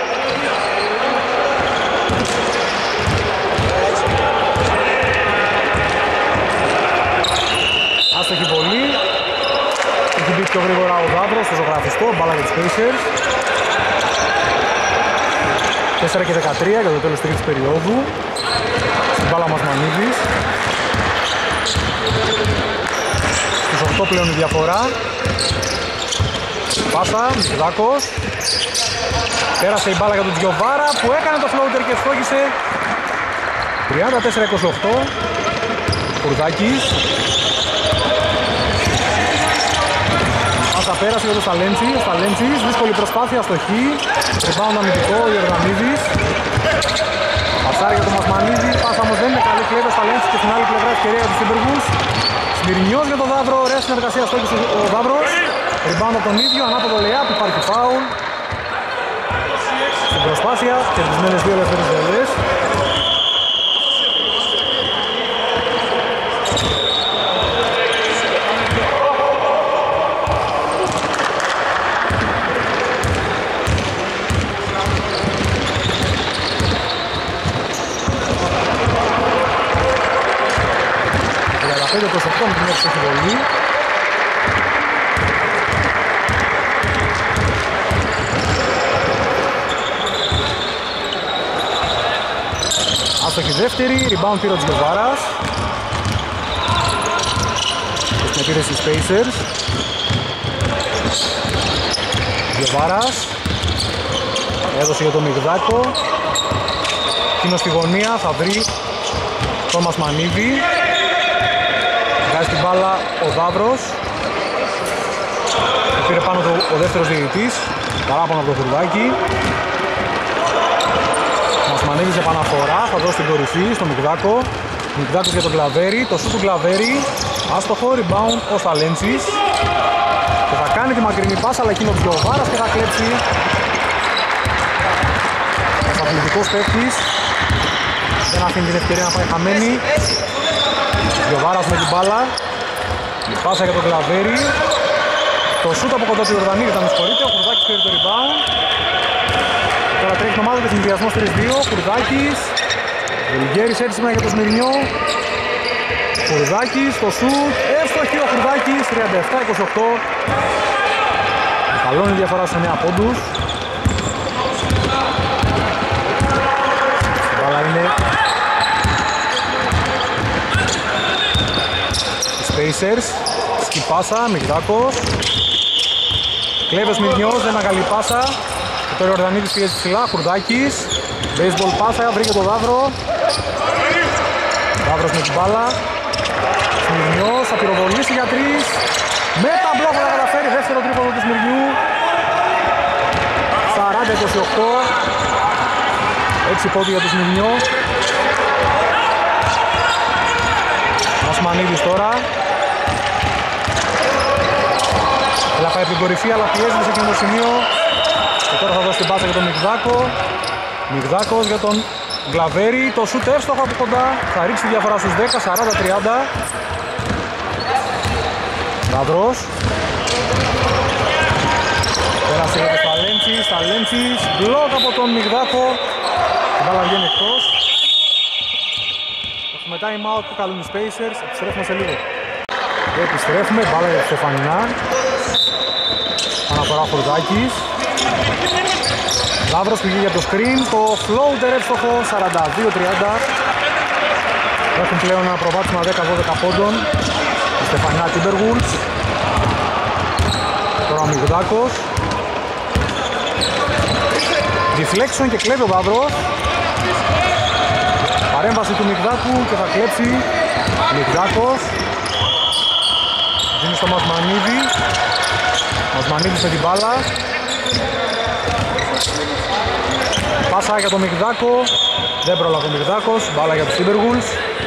Άστοχη βολή. Έχει μπει πιο γρήγορα ο Δαύρος στο ζωγραφιστό, μπάλα για τους Pacers. 4 και 13 για το τέλος της τρίτης περίοδου. Στην μπάλα Μασμανίδης. Στους 8 πλέον η διαφορά. Πάσα, Μητσουδάκος. Πέρασε η μπάλα για τον Τζιοβάρα που έκανε το floater και στόχισε. 34-28. Κουρδάκης. Πάσα πέρασε για τον Σταλέντσις. Δύσκολη προσπάθεια, αστοχή. Rebound αμυντικό, ο Ιορδανίδης. Πασάρι για τον Μασμανίδη, πάσα όμως δεν είναι καλή, κλέβει στα Λέντσι και στην άλλη πλευρά ευκαιρία για τους Timberwolves. Σμυρνιός για τον Δαύρο, ωραία συνεργασία στο έγκυος ο Δαύρος. Rebound από τον ίδιο, ανάποδο layup, υπάρχει φάουλ. Στην προσπάθεια, κερδισμένες δύο ελεύθερες βολές. Το σεπτό με την έξω έχει βολή. Άστοχη δεύτερη, rebound πήρε ο Τζιοβάρας. Στην επίθεση Spacers. Τζιοβάρας. Έδωσε για τον Μιγδάκο. Εκείνος στη γωνία θα βρει τον Μασμανίδη. Βγάζει την μπάλα ο Δαύρος. Πήρε πάνω ο δεύτερος διαιτητής. Παράπονο από το Χουρδάκι. Μασμανίδης επαναφορά, θα δώσει την κορυφή στον Μιγδάκο. Μιγδάκος για τον Κλαβέρι, το σούτ του Κλαβέρι. Άστοχο, rebound ο Σταλέντσης. Και θα κάνει τη μακρινή πάσα, αλλά εκείνο πιο βάρας και θα κλέψει. Ο αθλητικός παίκτης δεν αφήνει την ευκαιρία να πάει χαμένη. Γιοβάρας με την μπάλα. Η πάσα για τον Κλαβέρι. Το σούτ από κοντά του Ιορδανίδη ήταν συγχωρείται. Ο Χουρδάκης πήρε το rebound. Τώρα τρέχει την ομάδα και συνδυασμός 3-2. Χουρδάκης. Βελιγέρης έτοιμο για το Σμυρνιό. Χουρδάκης, το σούτ. Εύστοχη ο Χουρδάκης. 37-28. Καλώνει διαφορά σε 9 πόντους. Η μπάλα είναι Spacers, σκυπάσα, Μιγδάκος. Κλέβει ο Σμυρνιός, δεν είναι καλή πάσα. Και τώρα ο Ιορδανίδης πιέζει ψηλά, Χουρδάκης. Baseball πάσα, βρήκε το Δαύρο. Δαύρος με την μπάλα. Σμυρνιός, θα πυροβολήσει για 3. Με τα μπλόκα θα καταφέρει, δεύτερο τρίποδο του Σμυρνιού. 40-28. 6 πόντια για το Σμυρνιό. Μασμανίδης τώρα. Έλα πάει από την κορυφή, αλλά πιέζεται σε εκείνο το σημείο. Και τώρα θα δώσει την πάσα για τον Μιγδάκο. Μιγδάκος για τον Γκλαβέρι. Το σούτ εύστοχο από κοντά. Θα ρίξει τη διαφορά στους 10, 40-30. Δαύρος. Πέρασε για το Σταλέντσις. Σταλέντσις. Μπλοκ από τον Μιγδάκο. Η μπάλα βγαίνει εκτός. Έχουμε time out που καλούν οι Spacers. Επιστρέφουμε σε λίγο. Επιστρέφουμε. Μπάλα για Στεφανινά. Αναφορά Χουρδάκης. Δαύρος πηγεί για το screen. Το floater εύστοχο 42-30. Έχουν πλέον ένα προβάδισμα 10-12 πόντων. Η Στεφανινά Timberwolves. Τώρα ο Μιγδάκος. Deflection και κλέβει ο Δαύρος. Παρέμβαση του Μιγδάκου και θα κλέψει Μιγδάκος. Δίνει στο Μασμανίδη. Μασμανίδης με την μπάλα. Πάσα για τον Μιγδάκο. Δεν πρόλαβε ο Μιγδάκος. Μπάλα για τους Timberwolves.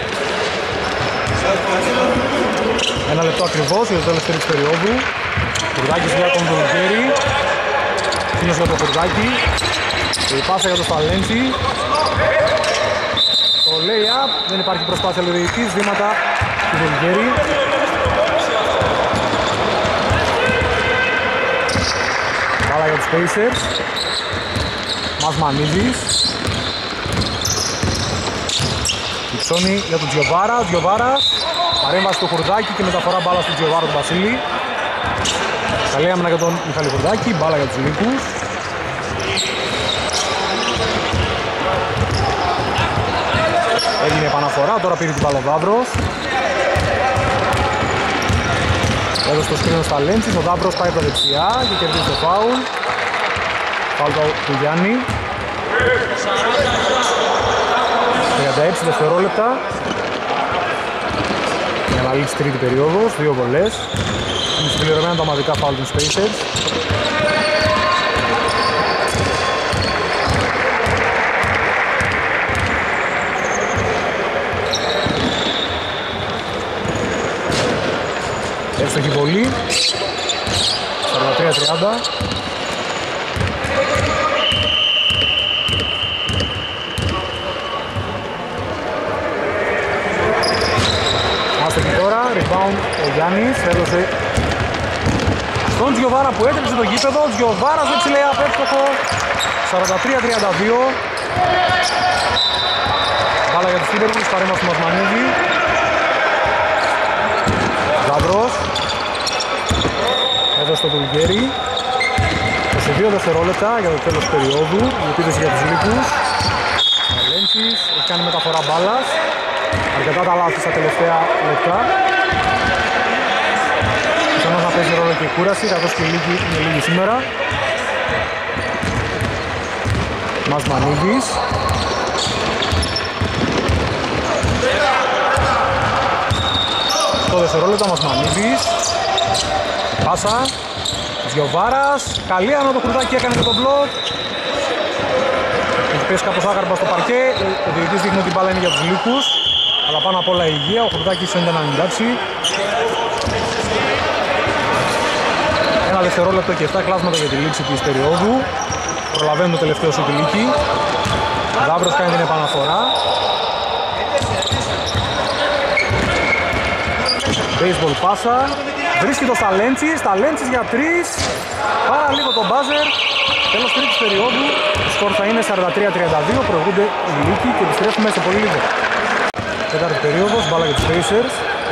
Ένα λεπτό ακριβώς για το τέλος της περίοδου. Χουρδάκης για τον Βελιγέρη. Εκείνος για τον Χουρδάκη. Και η πάσα για τον Σταλέντσι. Το lay-up. Δεν υπάρχει προσπάθεια λογικής. Βήματα του Βελιγέρη. Μπάλα για τους Pacers. Μασμανίδης. Υψώνει για τον Τζιοβάρα. Τζιοβάρας. Παρέμβαση του Χουρδάκη και μεταφορά μπάλα στον Τζιοβάρα του Βασίλη. Καλή άμυνα για τον Μιχάλη Χουρδάκη. Μπάλα για τους Λύκους. Έγινε επαναφορά. Τώρα πήρε την μπάλα ο Δαύρος. Έδωσε το σκρίνο στα Λέντσις. Ο Δαύρος πάει από τα δεξιά και κερδίζει το φάουλ. Φάουλ του Γιάννη. 36 δευτερόλεπτα για να λήξει τρίτη περίοδος, 2 βολές. Είναι συμπληρωμένα τα ομαδικά φάουλ των Spacers. Εύστοχη βολή. 43-30. Άστοχη τώρα, rebound ο Γιάννης, έδωσε στον Τζιοβάρα που έτρεψε το γήπεδο. Τζιοβάρας δεν ψηλέει απέφτωχο. 43-32. Μπάλα για τους Τίμπερβουλς, παρέμβαση του Μασμανίδη. Ζάμπρος. Έδωσε στο Βουλγέρι. 22 δευτερόλεπτα για το τέλος του περίοδου. Η επίθεση για τους Λύκους. Ο Λέντσις έχει κάνει μεταφορά μπάλας. Αρκετά τα λάθη στα τελευταία λεπτά. Πιθανώς να παίζει ρόλο και η κούραση, καθώς και η Λύκη είναι λίγη σήμερα. Μασμανίδης. Το δευτερόλεπτο Μασμανίδης. Πάσα. Γιοβάρας. Καλή ανώ το Χουρδάκι, έκανε και τον μπλοκ. Έχει πέσει κάπως άγαρμα στο παρκέ. Ο διαιτητής δείχνει ότι η μπάλα είναι για τους Λύκους. Αλλά πάνω απ' όλα η υγεία. Ο Χουρδάκης φαίνεται να αντιτάξει. Ένα δευτερόλεπτο και 7 κλάσματα για τη λήξη της περίοδου. Προλαβαίνουν το τελευταίο σου τη Λύκη. Δάβρος κάνει την επαναφορά. Baseball πάσα. Βρίσκει το Σταλέντσις. Σταλέντσις για 3. Πάρα λίγο το μπάζερ. Τέλος τρίτης περίοδου. Το σκορ θα είναι 43-32. Προηγούνται οι Λύκοι και επιστρέφουμε σε πολύ λίγο. Τέταρτη περίοδος. Μπάλα για τους Pacers.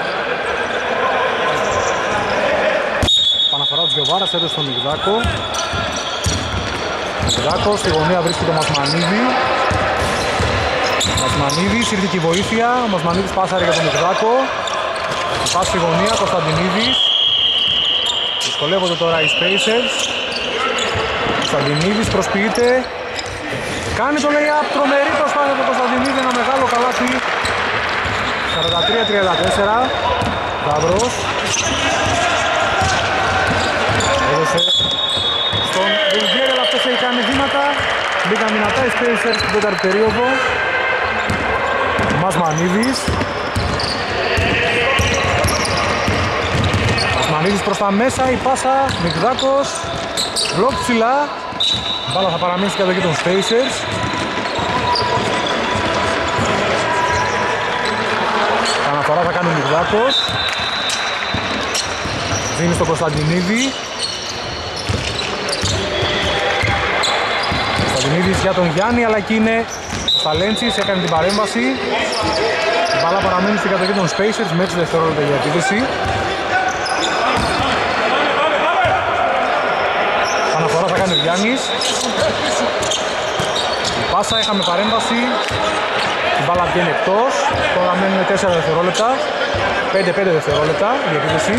Παναφορά του Γιοβάρας. Έδωσε στον Μιγδάκο. Μιγδάκο στη γωνία βρίσκει το Μασμανίδη. Μασμανίδης, ήρθε και η βοήθεια. Ο Μασμανίδης πάσαρε για τον Μιγδάκο. Πας στη γωνία, Κωνσταντινίδης. Δυσκολεύονται τώρα οι Spacers. Κωνσταντινίδης προσποιείται. Κάνει το lay-up, τρομερή προσπάθεια του Κωνσταντινίδη, ένα μεγάλο καλάθι. 43-34. Δαύρος. Έδωσε στον Βουλγέρη, αλλά αυτός έχει κάνει βήματα. Μπήκαν δυνατά οι Spacers στην τέταρτη περίοδο. Μασμανίδης. Μασμανίδης προς τα μέσα, η πάσα, Μιγδάκος. Μπλοκ ψηλά. Μπάλα θα παραμείνει στην κατοχή των Spacers. Αναφορά θα κάνει ο Μιγδάκος. Δίνει στο Κωνσταντινίδη. Κωνσταντινίδης για τον Γιάννη, αλλά εκεί είναι ο Σταλέντσις, έκανε την παρέμβαση. Η μπάλα παραμένει στην κατοχή των Spacers με 6 δευτερόλεπτα για επίδεση. Αναφορά θα κάνει ο Γιάννης. Η πάσα, είχαμε παρέμβαση. Η μπάλα βγαίνει εκτός. Τώρα μένουν 4 δευτερόλεπτα. 5 δευτερόλεπτα για επίδεση.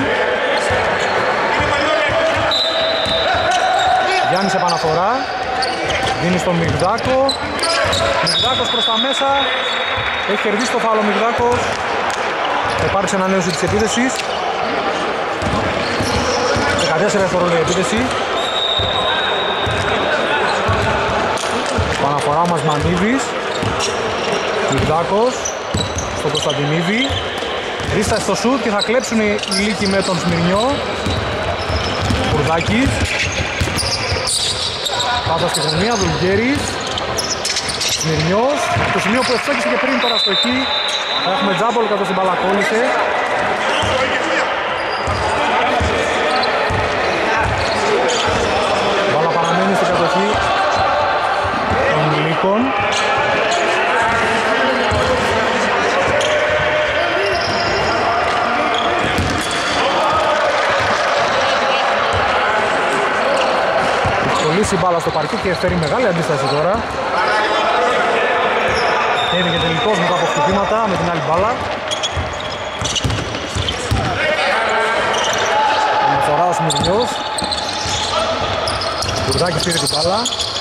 Γιάννης επαναφορά. Δίνει στον Μιγδάκο. Μιγδάκος προς τα μέσα. Έχει κερδίσει το φάουλο Μιγδάκος. Θα υπάρξει ανανέωση της επίδεσης. 14 δευτερόλεπτα η επίδεση. Παναφορά ο Μασμανίδης. Μιγδάκος στον Κωνσταντινίδη. Ρίστα στο σουτ και θα κλέψουν οι Λύκοι με τον Σμυρνιό. Κουρδάκης. Πάσα στη γωνία, Βουλγέρης. Σμυρνιός. Το σημείο που ευστόχησε και πριν τώρα στο χ. Θα έχουμε τζάμπολ καθώς την μπάλα κόλλησε. Μπάλα παραμένει στην κατοχή των Λύκων. Κολλήσει η μπάλα στο παρκή και φέρει μεγάλη αντίσταση τώρα. Έβγαινε τελικώς μετά από χτυπήματα με την άλλη μπάλα. Αναφορά ο Σμυρνιός. Κουρδάκης πήρε την μπάλα.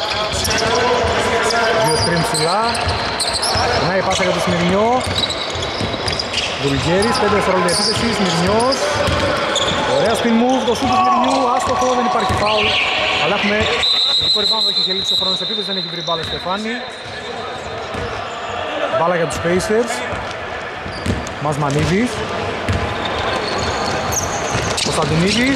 2 σκριν ψηλά. Να η πάσα για το Σμυρνιό. Βουλγέρης, 5 δευτερόλεπτα επίθεση. Σμυρνιός. Ωραία spin move, το σούτ του Σμυρνιού. Άστοχο, δεν υπάρχει φάουλ. Αλλά έχουμε το rebound, έχει γελίσει ο χρόνος επίθεσης, δεν έχει βρει μπάλα Στεφάνη. Μπάλα για τους Pacers. Μασμανίδης. Κωνσταντινίδης.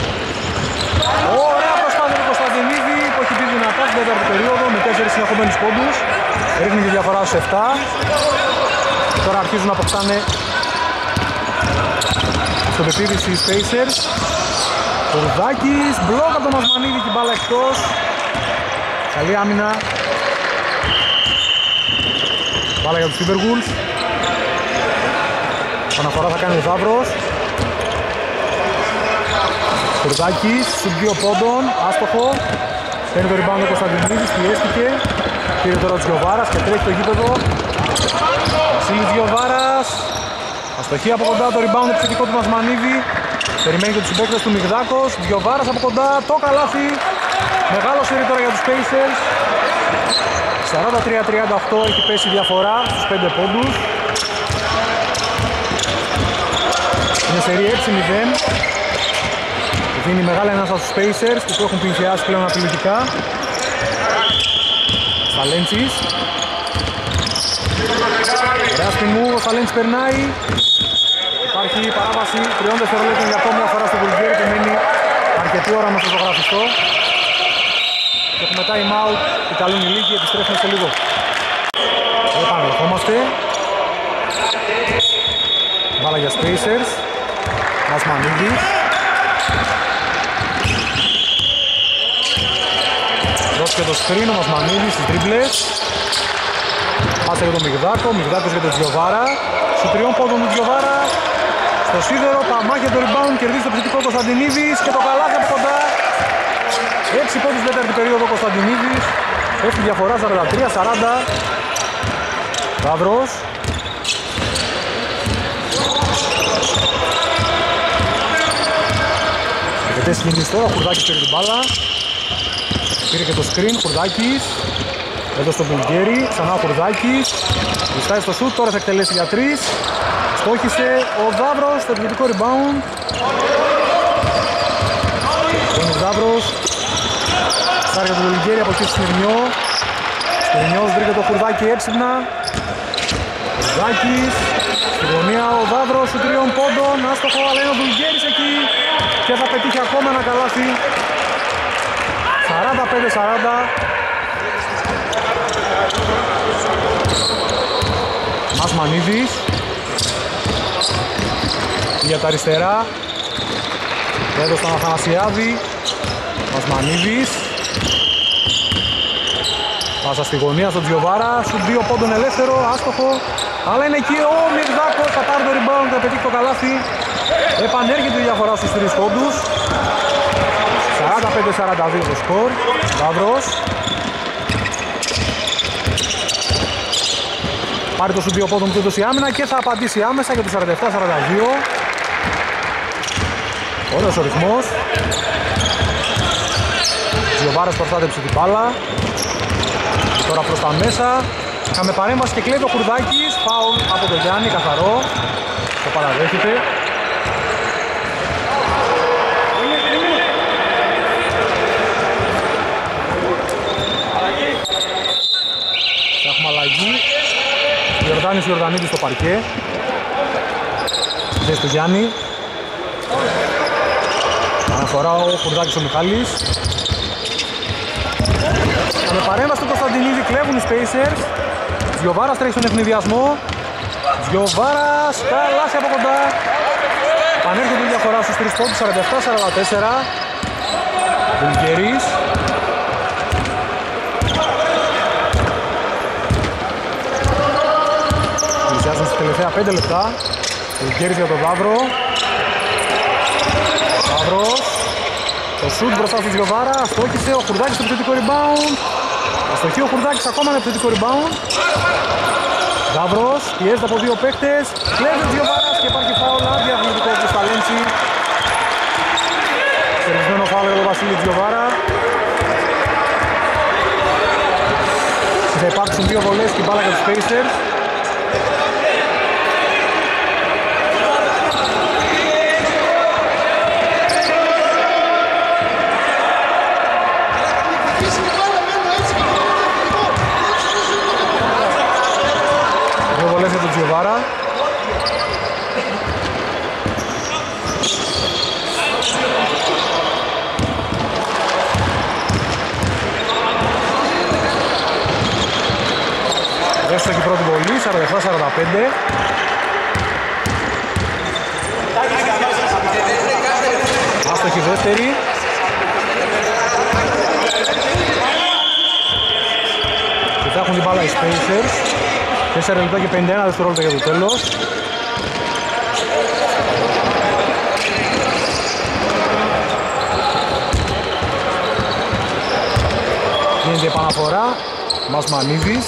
Ωραία προσπάθεια του Κωνσταντινίδη που έχει πει δυνατά στην τέταρτη περίοδο με 4 συνεχόμενους πόντους. Ρίχνει τη διαφορά στους 7. Τώρα αρχίζουν να αποκτάνε αυτοπεποίθηση οι Spacers. Κουρδάκης, μπλοκ από τον Ασμανίδη και μπάλα εκτός. Καλή άμυνα. Μπάλα για τους Timberwolves. Παναφορά θα κάνει ο Δαύρος. Κουρδάκης, στους 2 πόντων, άστοχο. Παίρνει το rebound ο Κωνσταντινίδης, πιέστηκε. Πήρε τώρα ο Τζιοβάρας και τρέχει το γήπεδο. Βασίλης Τζιοβάρας. Αστοχή από κοντά το rebound επιθετικό του Μασμανίδη. Περιμένει και τους συμπαίκτες του Μιγδάκος. Τζιοβάρας από κοντά, το καλάθι. Μεγάλο σερί τώρα για τους Pacers. 43-38 έχει πέσει η διαφορά στους 5 πόντους. Είναι σερί 6-0. Δίνει μεγάλα ένα στους Pacers που έχουν πλησιάσει πλέον απειλητικά. Σταλέντσις. Ωραία σπινού, ο Σταλέντσις περνάει. Υπάρχει παράβαση 3 δευτερολέπτων για ακόμη μια φορά στο Βουλγέρι και μένει αρκετή ώρα με φωτογραφιστό. Και έχουμε time out, οι καλούν οι λίγοι, επιστρέφουμε σε λίγο. Επανερχόμαστε. Μπάλα για Spacers. Μασμανίδης. Δώθηκε το screen ο Μασμανίδης στις τρίμπλες. Πάσα για τον Μιγδάκο, Μιγδάκος για τον Τζιοβάρα. Σου 3 πόντων του Τζιοβάρα. Στο σίδερο, παμάχει το rebound, κερδίζει το επιθετικό Κωνσταντινίδης και το καλάθι από κοντά. 6 πόντους τέταρτη περίοδο Κωνσταντινίδης. Έχει διαφορά 43-40. Δαύρος. Αρκετές κινήσεις τώρα, ο Χουρδάκης πήρε την μπάλα. Πήρε και το screen, Χουρδάκης. Εδώ στο Βουλγέρι, ξανά ο Χουρδάκης. Βιστάει στο σουτ, τώρα θα εκτελέσει για 3. Στόχισε ο Δαύρος στο επιθετικό rebound. Ο Δαύρος. Σάρια του Βουλγέρι από εκεί στο Σμυρνιό. Σμυρνιός βρήκε το Χουρδάκη έξυπνα. Χουρδάκης. Στη γωνία ο Δαύρος σου 3 πόντων. Άστοχο, αλλά είναι ο Βουλγέρης εκεί. Και θα πετύχει ακόμα ένα καλάθι. 45-40. Μασμανίδης. Για τα αριστερά. Έδωσε τον Αθανασιάδη. Μασμανίδης. Πάσα στη γωνία στον Τζιοβάρα. Σου 2 πόντων ελεύθερο. Άστοχο. Αλλά είναι εκεί ο Μιγδάκος. Θα πάρει το rebound και θα πετύχει το καλάθι. Επανέρχεται η διαφορά στους 3 πόντους. 45-42 το σκορ. Δαύρος. Πάρει το σου 2 πόντων του έδωσε η άμυνα και θα απαντήσει άμεσα για το 47-42. Ωραίος ο ρυθμός. Τζιοβάρας προστάτεψε την μπάλα. Τώρα προς τα μέσα. Είχαμε παρέμβαση και κλέβει ο Χουρδάκης. Φάουλ από τον Γιάννη, καθαρό. Το παραδέχεται. Θα έχουμε αλλαγή. Ιορδάνης Ιορδανίδης στο παρκέ. Στη θέση του Γιάννη. Αναφορά ο Χουρδάκης ο Μιχάλης. Με παρέμβαση του Κωνσταντινίδη κλέβουν οι Spacers. Τζιοβάρας τρέχει στον ευνηδιασμό. Τζιοβάρας καλάθι από κοντά. Πανέρχεται η διαφορά στους 3 πόντους, 47-44. Βουλγέρης. Πλησιάζουν στις τελευταία 5 λεπτά. Βουλγέρης για τον Δαύρο. Δαύρος. Το σουτ μπροστά στον Τζιοβάρα. Στόχισε ο Χουρδάκης στο επιθετικό rebound. Αστοχή ο Χουρδάκης ακόμα ένα επιθετικό rebound. Δαύρος, πιέζεται από 2 παίκτες. Κλέβει ο Τζιοβάρας και υπάρχει φάουλ αντιαθλητικό του Σταλέντσι. Σερβισμένο φάουλ για τον Βασίλη Τζιοβάρα. Θα υπάρξουν 2 βολές και μπάλα για τους Pacers. πρώτη βολή, 47-45. Άστοχη δεύτερη. Και θα έχουν την μπάλα οι Spacers. 4 λεπτά και 51 δευτερόλεπτα για το τέλος. Γίνεται επαναφορά. Μασμανίδης.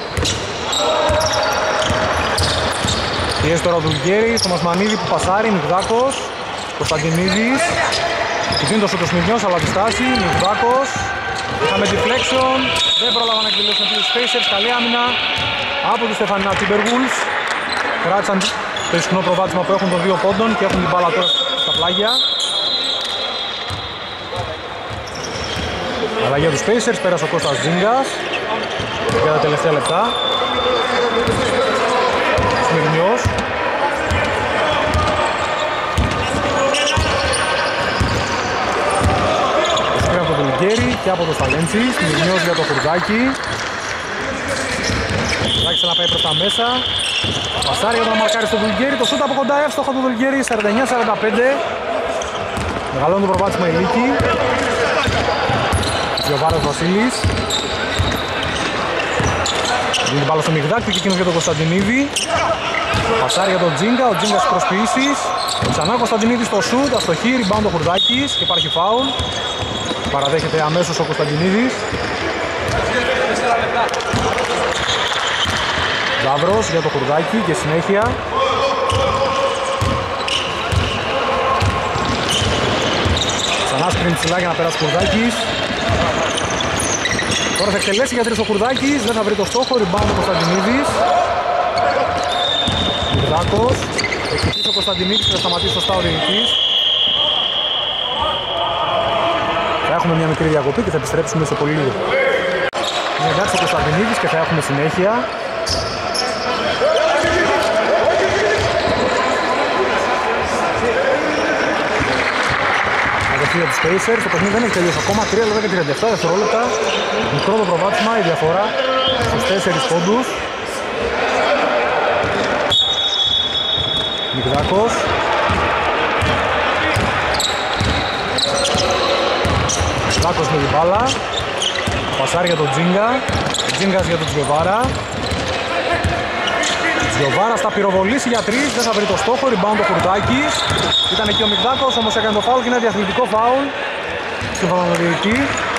Πιέζει τώρα ο Δουλγέρης, το Μασμανίδη που πασάρει, Μιγδάκος. Κωνσταντινίδης. Δίνει το σούτο Σμυρνιός, αλλά τη στάση, Μιγδάκος. Είχαμε deflection, δεν πρόλαβαν να εκδηλώσουν τους Spacers, καλή άμυνα από τους Στεφανίνα Timberwolves. Κράτησαν το ισχνό προβάδισμα που έχουν των 2 πόντων και έχουν την μπάλα τώρα στα πλάγια. Αλλά για τους Spacers πέρασε ο Κώστας Τζίνγκας για τα τελευταία λεπτά. Σμυρνιός. Από τον Δουλγκέρι και από το Σταλέντσι. Σμυρνιός για το Χουρδάκι. Άρχισε να πάει προς τα μέσα. Πασάρι για τον μαρκάρι στο Δουλγκέρι. Το σούτ από κοντά εύστοχο του Δουλγκέρι. 49-45. Μεγαλώνει το προβάδισμα η Λίκη. Γιωβάρας Βασίλης. Δίνει την μπάλα στο Μιγδάκη και εκείνος για τον Κωνσταντινίδη. Πασάρι για τον Τζίνγκα. Ο Τζίνγκας προσποιήσεις. Ξανά Κωνσταντινίδη στο σούτ. Αστοχή. Rebound ο Χουρδάκης και υπάρχει φάουλ. Παραδέχεται αμέσως ο Κωνσταντινίδης. Ζάβρος για το Χουρδάκι και συνέχεια. Ξανά σκριν ψηλά για να περάσει ο Χουρδάκης. Τώρα θα εκτελέσει για 3 ο Χουρδάκης. Δεν θα βρει το στόχο. Rebound ο Κωνσταντινίδης. Χουρδάκος. Εκτελήσει ο Κωνσταντινίδης και θα σταματήσει σωστά ο διαιτητής. Θα έχουμε μια μικρή διακοπή και θα επιστρέψουμε σε πολύ λίγο. Είναι εντάξει ο Κωνσταντινίδης και θα έχουμε συνέχεια. Αδερφή για τους Spacers, το παιχνίδι δεν έχει τελειώσει ακόμα. 3 λεπτά και 37 δευτερόλεπτα. Μικρό το προβάδισμα, η διαφορά στους 4 πόντους. Μιγδάκος. Μιγδάκος με την μπάλα. Πασάρι για τον Τζίνγκα. Τζίνγκας για τον Τζιοβάρα. Τζιοβάρα θα πυροβολήσει για 3. Δεν θα βρει το στόχο. Rebound ο Χουρδάκης. Ήταν εκεί ο Μιγδάκος, όμως έκανε το φάουλ και είναι διαθλητικό φάουλ. Σύμφωνα με τον διαιτητή.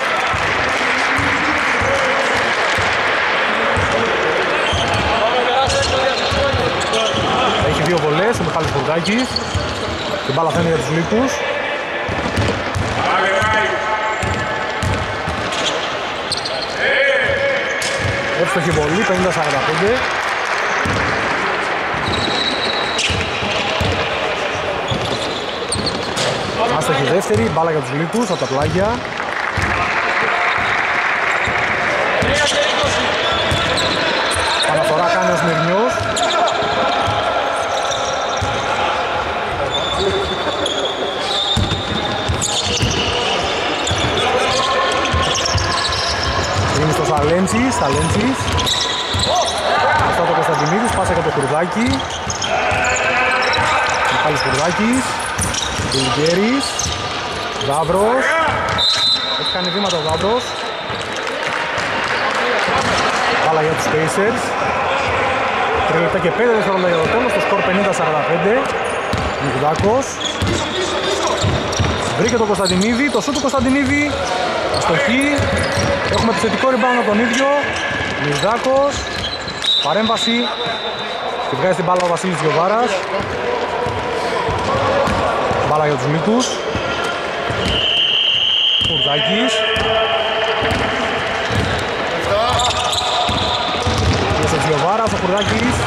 Έχει 2 βολές ο Μιχάλης Χουρδάκης. Την μπάλα φαίνεται για τους Λύκους. Εύστοχη βολή, 50-45. Άστοχη δεύτερη, μπάλα για τους Λύκους από τα πλάγια. Αναφορά κάνει ο Σμυρνιός. Είναι στο Σταλέντσις. Αυτά το Κωνσταντινίδης, πάσα για το Χουρδάκι. Μιχάλης Χουρδάκης. Δουλγέρης. Δάβρος. Έχει κάνει βήματα ο Δάβρος. Μπάλα για τους Spacers. 3 λεπτά και 5 δευτερόλεπτα για το τέλος. Το σκορ 50-45. Μιγδάκος. Βρήκε το Κωνσταντινίδη. Το σούτ του Κωνσταντινίδη. Αστοχή. Έχουμε επιθετικό rebound από τον ίδιο. Μιγδάκος. Παρέμβαση. Και βγάζει την μπάλα ο Βασίλης Γιωβάρας. Μπάλα για τους Λύκους. Χουρδάκης. Μέσα ο Γιωβάρας, ο Χουρδάκης.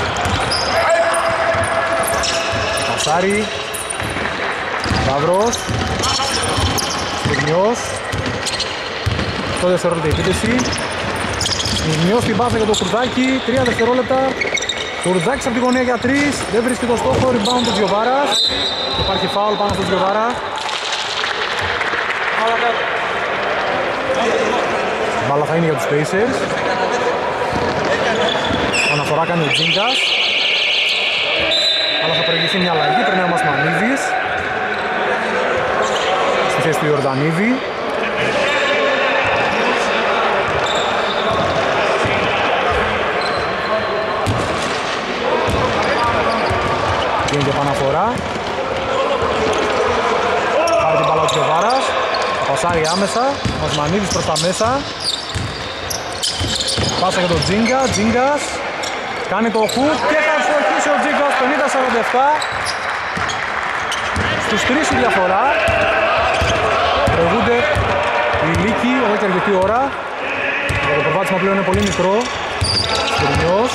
Πασάρι. Σταύρος. Σμυρνιός. Το δευτερόλεπτα η επίθεση. Σμυρνιός στην πάσα για το Χουρδάκι. 3 δευτερόλεπτα. Χουρδάκης από τη γωνία για 3. Δεν βρίσκει το στόχο. Rebound του Γιωβάρας. Υπάρχει φάουλ πάνω στον Γιωβάρα. Μπάλα θα είναι για τους Spacers. Αναφορά κάνει ο Τζίνγκας. Αλλά θα προηγηθεί μια αλλαγή, περνάει ο Μασμανίδης στη θέση του Ιορδανίδη. Γίνεται επαναφορά. Πάρει την μπάλα ο Τζοβάρας. Πασάρει άμεσα. Μασμανίδης προς τα μέσα. Πάσα για τον Τζίνγκα. Τζίνγκας κάνει το χουτ και θα στοχίσει ο Τζίνγκας 50-47. Στους 3 η διαφορά. Προηγούνται οι Λύκοι εδώ και αρκετή ώρα. Το προβάδισμα πλέον είναι πολύ μικρό. Στουρνιός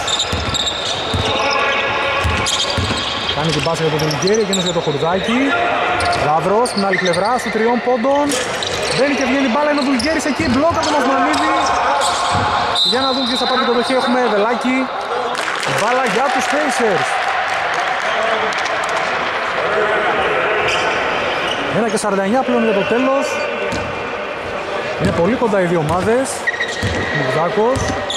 κάνει την πάσα για τον Βουλγέρη, εκείνος για το Χουρδάκι. Λαύρος στην άλλη πλευρά του 3 πόντων. Μπαίνει και βγαίνει μπάλα, είναι ο Βουλγέρης εκεί, μπλόκα τον Μασμανίδη. Για να δούμε ποιος θα πάρει την κατοχή, έχουμε Βελάκη. Μπάλα για τους Pacers. 1:49 πλέον για το τέλος. Είναι πολύ κοντά οι δύο ομάδες. Μιγδάκος.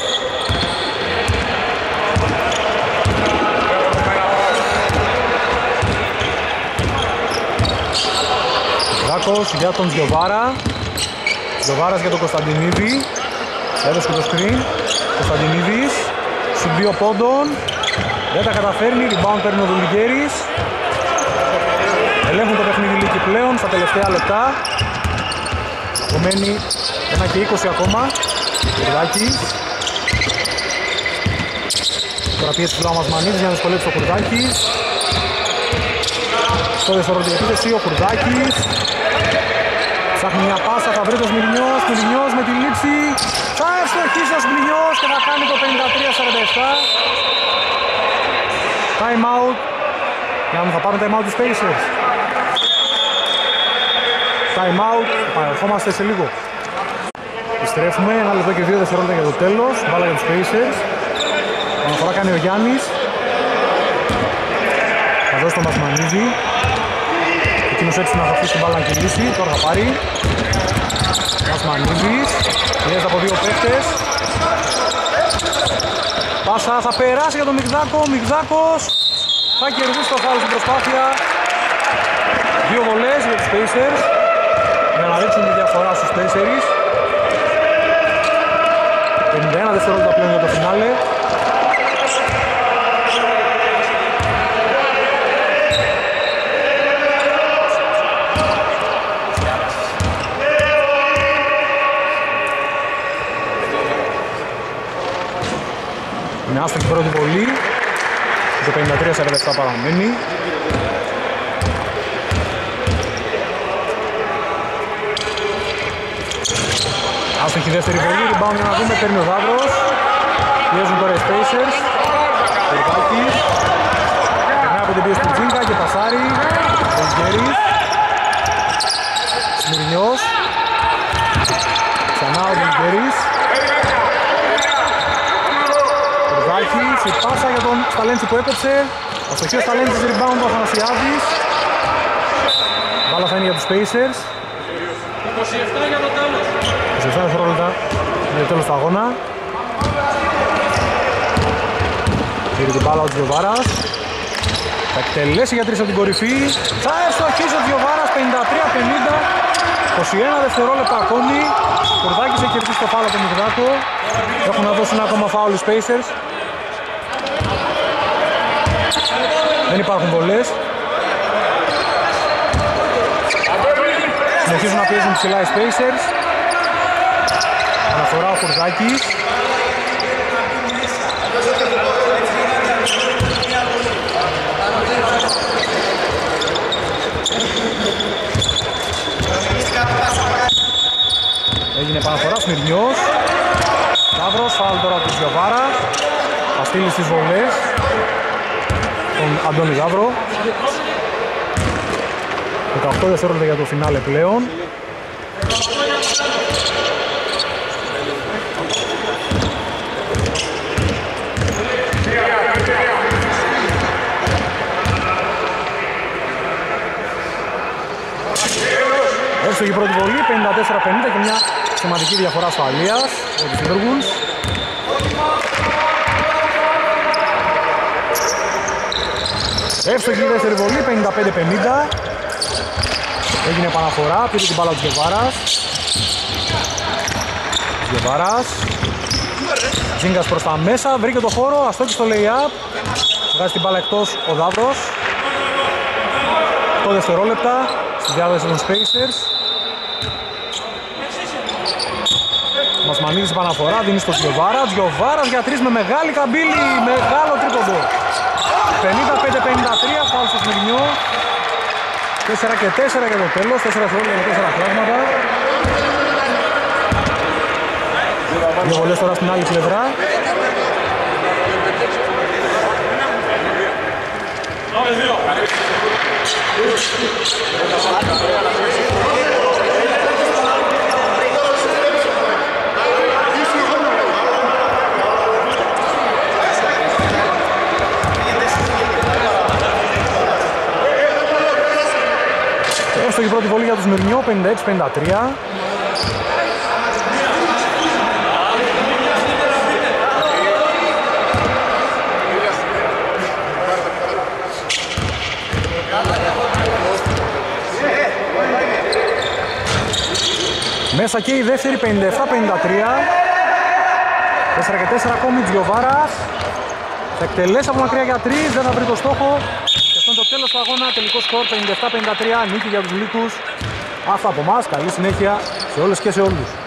Μιγδάκος για τον Γιοβάρα. Γιοβάρας για τον Κωνσταντινίδη. Έδωσε το screen. Κωνσταντινίδης. Σου 2 πόντων. Δεν τα καταφέρνει. Rebound παίρνει ο Δουλιγέρης. Ελέγχουν το παιχνίδι Λύκη πλέον στα τελευταία λεπτά. Απομένει 1:20 ακόμα. Κουρδάκης. Τώρα πιέσει ψηλά ο Μασμανίδης για να δυσκολέψει το Κουρδάκης. Στο δευτερόλεπτο επίθεση ο Κουρδάκης. Ψάχνει μια πάσα, θα βρει το Σμυρνιός. Σμυρνιός με τη λήψη. Θα ευστοχίσει ο Σμυρνιός και θα κάνει το 53-47. Time out. Για να θα πάρουν time out τους Pacers. Time out. Παρερχόμαστε σε λίγο. Επιστρέφουμε. 1 λεπτό και 2 δευτερόλεπτα για το τέλος. Μπάλα για τους Pacers. Αναφορά κάνει ο Γιάννης. Θα δώσει τον Μασμανίδη. Εκείνος έτσι να θα αφήσει την μπάλα να κυλήσει. Τώρα θα πάρει. Μασμανίδης. Πιέζεται από 2 παίκτες. Πάσα θα περάσει για τον Μιγδάκο. Μιγδάκος θα κερδίσει το φάουλ στην προσπάθεια. 2 βολές για τους Pacers. Για να ρίξουν τη διαφορά στους 4. 51 δευτερόλεπτα πλέον για το φινάλε. Είναι άστοχη πρώτη βολή. Το 53-47 παραμένει. Άστοχη δεύτερη βολή. Rebound για να δούμε. Παίρνει ο Δάβρος. Πιέζουν τώρα οι Pacers. Περικάκης. Περνάει από την πίεση του Τζίνκα και πασάρει. Βελγέρης. Σμυρνιός. Ξανά ο Βελγέρης. Η πάσα για τον Σταλέντσι που έκοψε. Αστοχή ο Σταλέντσις, rebound ο Αθανασιάδης. Μπάλα θα είναι για τους Pacers. 27 για το τέλος. 27 δευτερόλεπτα για το τέλος του αγώνα. Πήρε την μπάλα ο Τζιοβάρας. Θα εκτελέσει για 3 από την κορυφή. Θα ευστοχίσει ο Τζιοβάρας 53-50. 21 δευτερόλεπτα ακόμη. Ο Κουρδάκης έχει κερδίσει το φάουλ από τον Μιγδάκο. Έχουν να δώσουν ακόμα φάουλ τους Pacers. Δεν υπάρχουν βολές. Συνεχίζουν να πιέζουν ψηλά οι Pacers. Αναφορά ο Κουρδάκης. Έγινε επαναφορά, Σμυρνιός. Λαύρος, φάουλ τώρα του Γιοβάρα. Θα στείλει στις βολές τον Αντώνη Γαύρο. 18 δευτερόλεπτα για το φινάλε πλέον. Εύστοχη πρώτη βολή, 54-50 και μια σημαντική διαφορά ασφαλείας για τους Timberwolves. Εύστοχη η δεύτερη βολή, 55-50. Έγινε επαναφορά, πήρε την μπάλα του Γκεβάρας. Γκεβάρας. Τζίνγκας προς τα μέσα, βρήκε το χώρο, αστόχη στο lay-up. Βγάζει την μπάλα εκτός ο Δάβρος. 8 δευτερόλεπτα στη διάδοση των Spacers. Μασμανίδης επαναφορά, δίνει στο Τζιοβάρα. Τζιοβάρας για 3 με μεγάλη καμπύλη, μεγάλο τρίποντο. 55-53, φάουλ στο Σμυρνιό. 4 και 4 για το τέλος, 4 δευτερόλεπτα για 4 πράγματα. Δύο βολές τώρα στην άλλη πλευρά. Έστω η πρώτη βολή για τους Μυρνιό, 56-53. Μέσα και η δεύτερη, 57-53. 4 και 4 ακόμη, Τζιοβάρας. Θα εκτελέσει από μακριά για 3, δεν θα βρει το στόχο. Και αυτό είναι το τέλος του αγώνα, τελικό σκορ 57-53, νίκη για τους Λύκους. Αυτά από εμάς, καλή συνέχεια σε όλες και σε όλους.